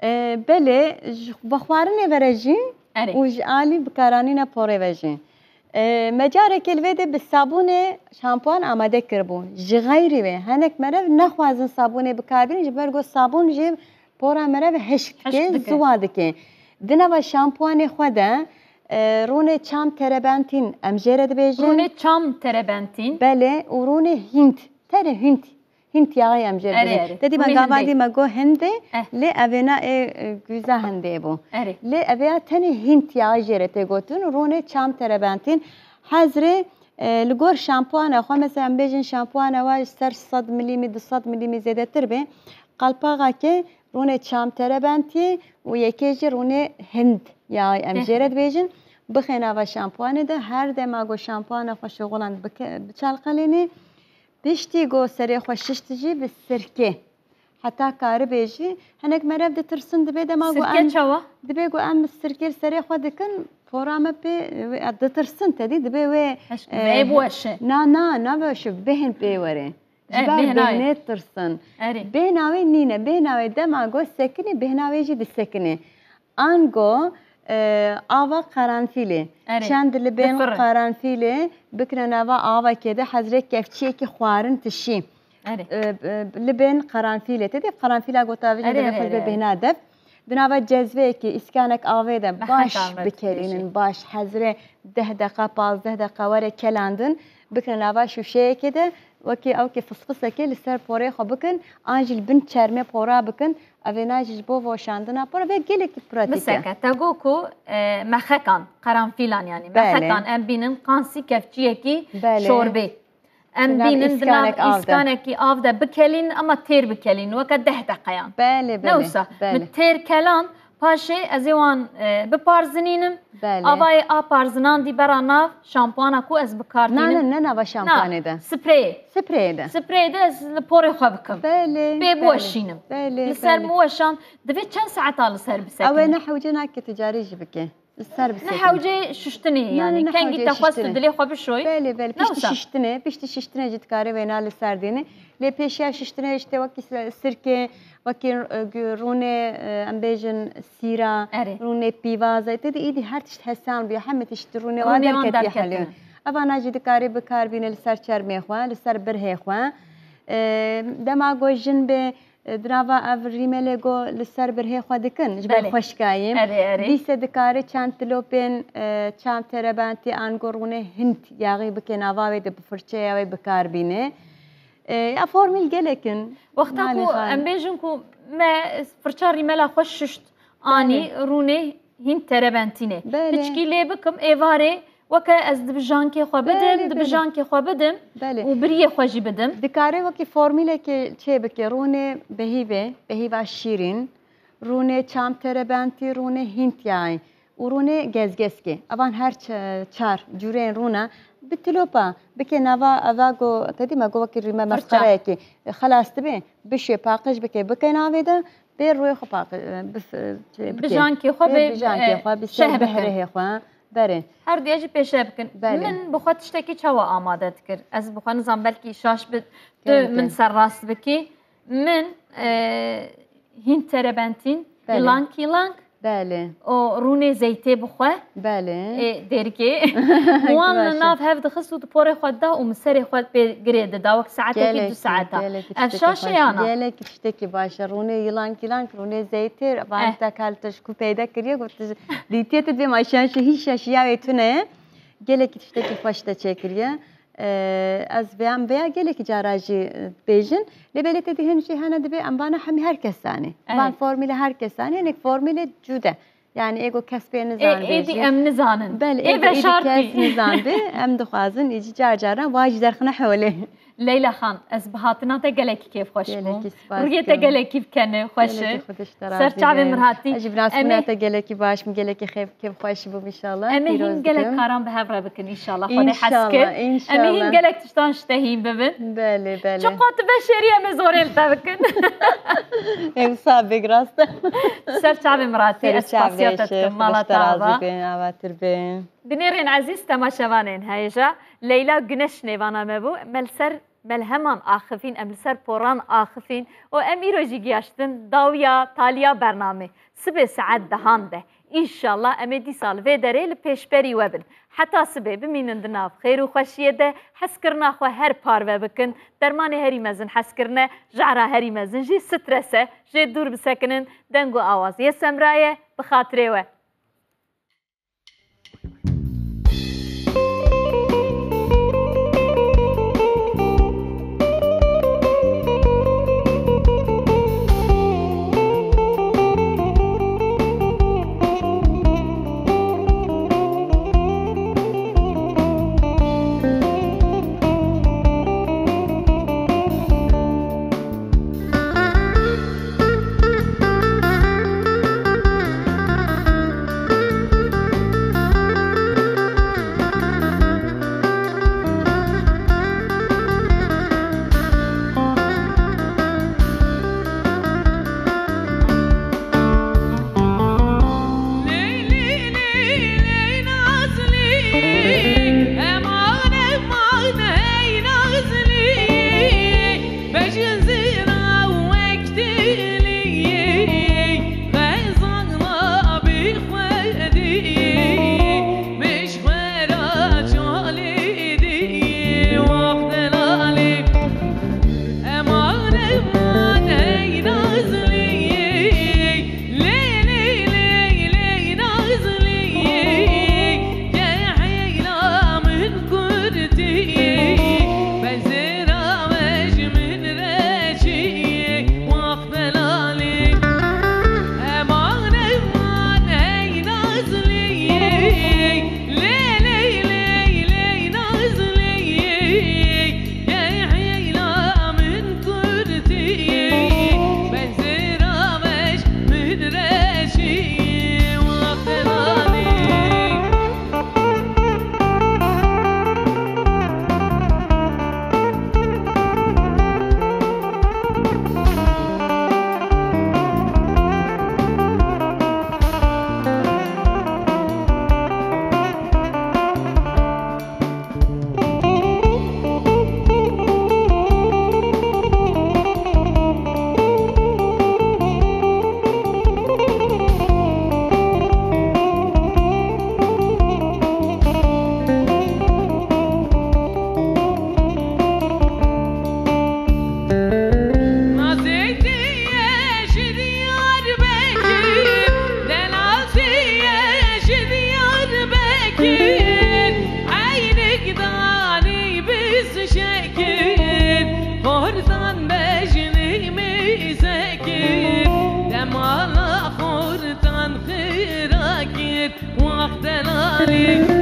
belê ji vexwarinê vere jî erê û ji alî bikaranîna porê ve jî mecarekê li vê de bi sabûnê şampuan amade kiribû ji xeyrî wê hinek merev nexwazin sabûnê bikarbînin ji ber got sabûn jê pora merev heşk Heşk dike dike. ziwa dike di nava şampuanê xwe de rûnê çam terebentîn em jê re dibêjin rûnê çam terebentîn belê û rûnê hint terê hint yağı em jê Erê, dibêjin erê. te dî me Rûnê gavadî me got hindê Eh. lê evêna ê güza hindê bû erê lê ev ya tenê hint yağı jê re tê gotin û rûnê çam terebentîn hezrê li gor şampuana xwe mesela em bêjin şampuana we ser 100 milîmî 200 milîmî zêdetir bê qalpaqeke rûnê çam terebentî û yekê jî rûnê hind yağı em jê re dibêjin bixêne ava şampuanê de her dema got şampuana xwe şoxulan biçalqelênê piştî got serê xwe şişt jî bi sirkê heta karibê jî hinek merev ditirsin dibê dema got sirke em çawa dibê got em sirkê serê xwe dikin pora me pê ditirsin tedî dibê wê heşk vê weşe na naveşe bêhên pê were ji ber bêhnavê. bêhnê tirsin erê bêhnavê nîne bêhnavê dema got sekinî bêhnavê jî disekinî an got ava qaranfîlê Erê. çend li bên Difirin. qaranfîlê bikine nava avekê de hezrê kefçiyekî xwarin tişî erê li bên qaranfîlê te dê qaranfîla gotavî Erê, divê erê, xwe erê. bêhna dev di nava cezveyekî îskanek avê de baş Behek bikerînin baş hezrê 10 deqa 15 deqa were kelandin bikine nava şûşeyekê de wekî ew fısfısekê li ser porê xwe bikin an jî li bin çermê pora bikin evêna jî ji bo voşandina pora vê gelekî pratik e Miseke te got ku mexekan qaranfîlan yani Belê. mexekan em bînin qansî kefçiyekî Belê. şorbê em Dilan bînin îskanek av de. îskanekî av de bikelîn ama têr bikelîn weke 10 deqeyan belê belê newsa belê min têr kelan paşê ez ê wan biparzinînim belê avayê a parzinan dî bera nav şampuana ku ez na bikardînim ne nava şampuanê de spreyê spreyê de spreyê de ez li porê xwe bikim belê pê biweşînim belê li ser min weşan divê çend saeta li ser bisekim ew ê nehewce nake ticarî jî bike li ser bisekî nehewcê şiştinê yani kengî te xwest şiştinê. dilê xwe bişoy belê belê Newsa. piştî şiştinê jî dikarî wêna li ser dînê lê pêşiya şiştinê işte wekî sirkê wekî rûnê em bêjin sîra Erê. rûnê pîvazê te dî îdî her tişt hesan bûye hemê tişt rûnê Rûnê wan wan derketiye derketine. helê evana jî dikarî bikarbîne li ser çermê xwe li ser birhê xwe dema got jin bê دراوا اف ریمل گو لسر بره خو دکن جبر خوشکایم دیس دکاره چند تلوپن چند تربانتی انگورونه هند یاغی بکناوا و بفرچه و بکار بینه یا فرمیل گلکن وقتا کو ام بیجن کو ما فرچه ریمل خوششت آنی رونه هند تربانتینه تشکیله بکم ایواره وکه از دبجانکی خو بدم دبجانکی خو بدم و بریه خوشی بدم دکاره وکی فرمیله که چه بکه رونه بهیوه شیرین رونه چام تربانتی رونه هند یای و رونه گزگسکی اوان هر چار جورین رونه بتلوبا بکه نوا اواگو تدی ما گو کی ریمه مسخره کی خلاص تبه بشه پاقش بکه ناویده به روی خو پاق بجانکی خو به شهر خو بله هر دیجی پیشه بکن من بخواد تشتکی چوا آماده کرد از بخواد نظام بلکی شاش بد من سر راست بکی من هین تربنتین لانک بله و رونه زیته بخواه بله دیرکی وان ناف هفت خصو تپور خود دا و مسری خود به گرید دا وقت ساعته که 2 ساعته افشاشه یانا گله کشتکی باشه رونه یلانک رونه زیته بعد تکالتش کو پیدا کریه گفت دیتیت به ماشانش هیچ اشیاء تونه گله کشتکی پاشته چکریه از بیام بیا گله که جاراجی بیجن لبلت دهن شهانه دبی امبانا همه هر کسانی وان فرمیل هر کسانی یک فرمیل جوده يعني ايجو كسبي نزان ايدي ام نزانن بل ايدي كاس نزان به ام دخوازن يجي جارجارا واجي درخنا حوله ليلى خان از بهاتنا تقلك كيف خوش بو رويت تقلك كيف كان خوش سر شعب مرهاتي اجيب ناس منا تقلك باش مقلك كيف خوش بو ان شاء الله امين قلك كرام بهبره بكن ان شاء الله خدي حسك امين قلك تشتان شتهين ببن بله شقات بشريه مزوريل تبكن ام سابق راسته سر شعب مرهاتي اسفاسياتك مالتا دنيرين عزيز تماشوانين هيجا ليلى جنش نيوانا مبو ملسر ملهمان آخفين املسر پوران آخفين و اميرو جيگياشتن داويا تاليا برنامه 7 ساعت دهانده إنشالله امدي سال في داري لپیشبری وبن حتى سبه بمینن دناف خیر و خوشیه ده حسکرنا خو هر پارو بکن درمان هری مزن حسکرنه جعرا هری مزن جی سترسه جی دور بسکنن دنگو آواز یه سمرایه بخاطره و زمانی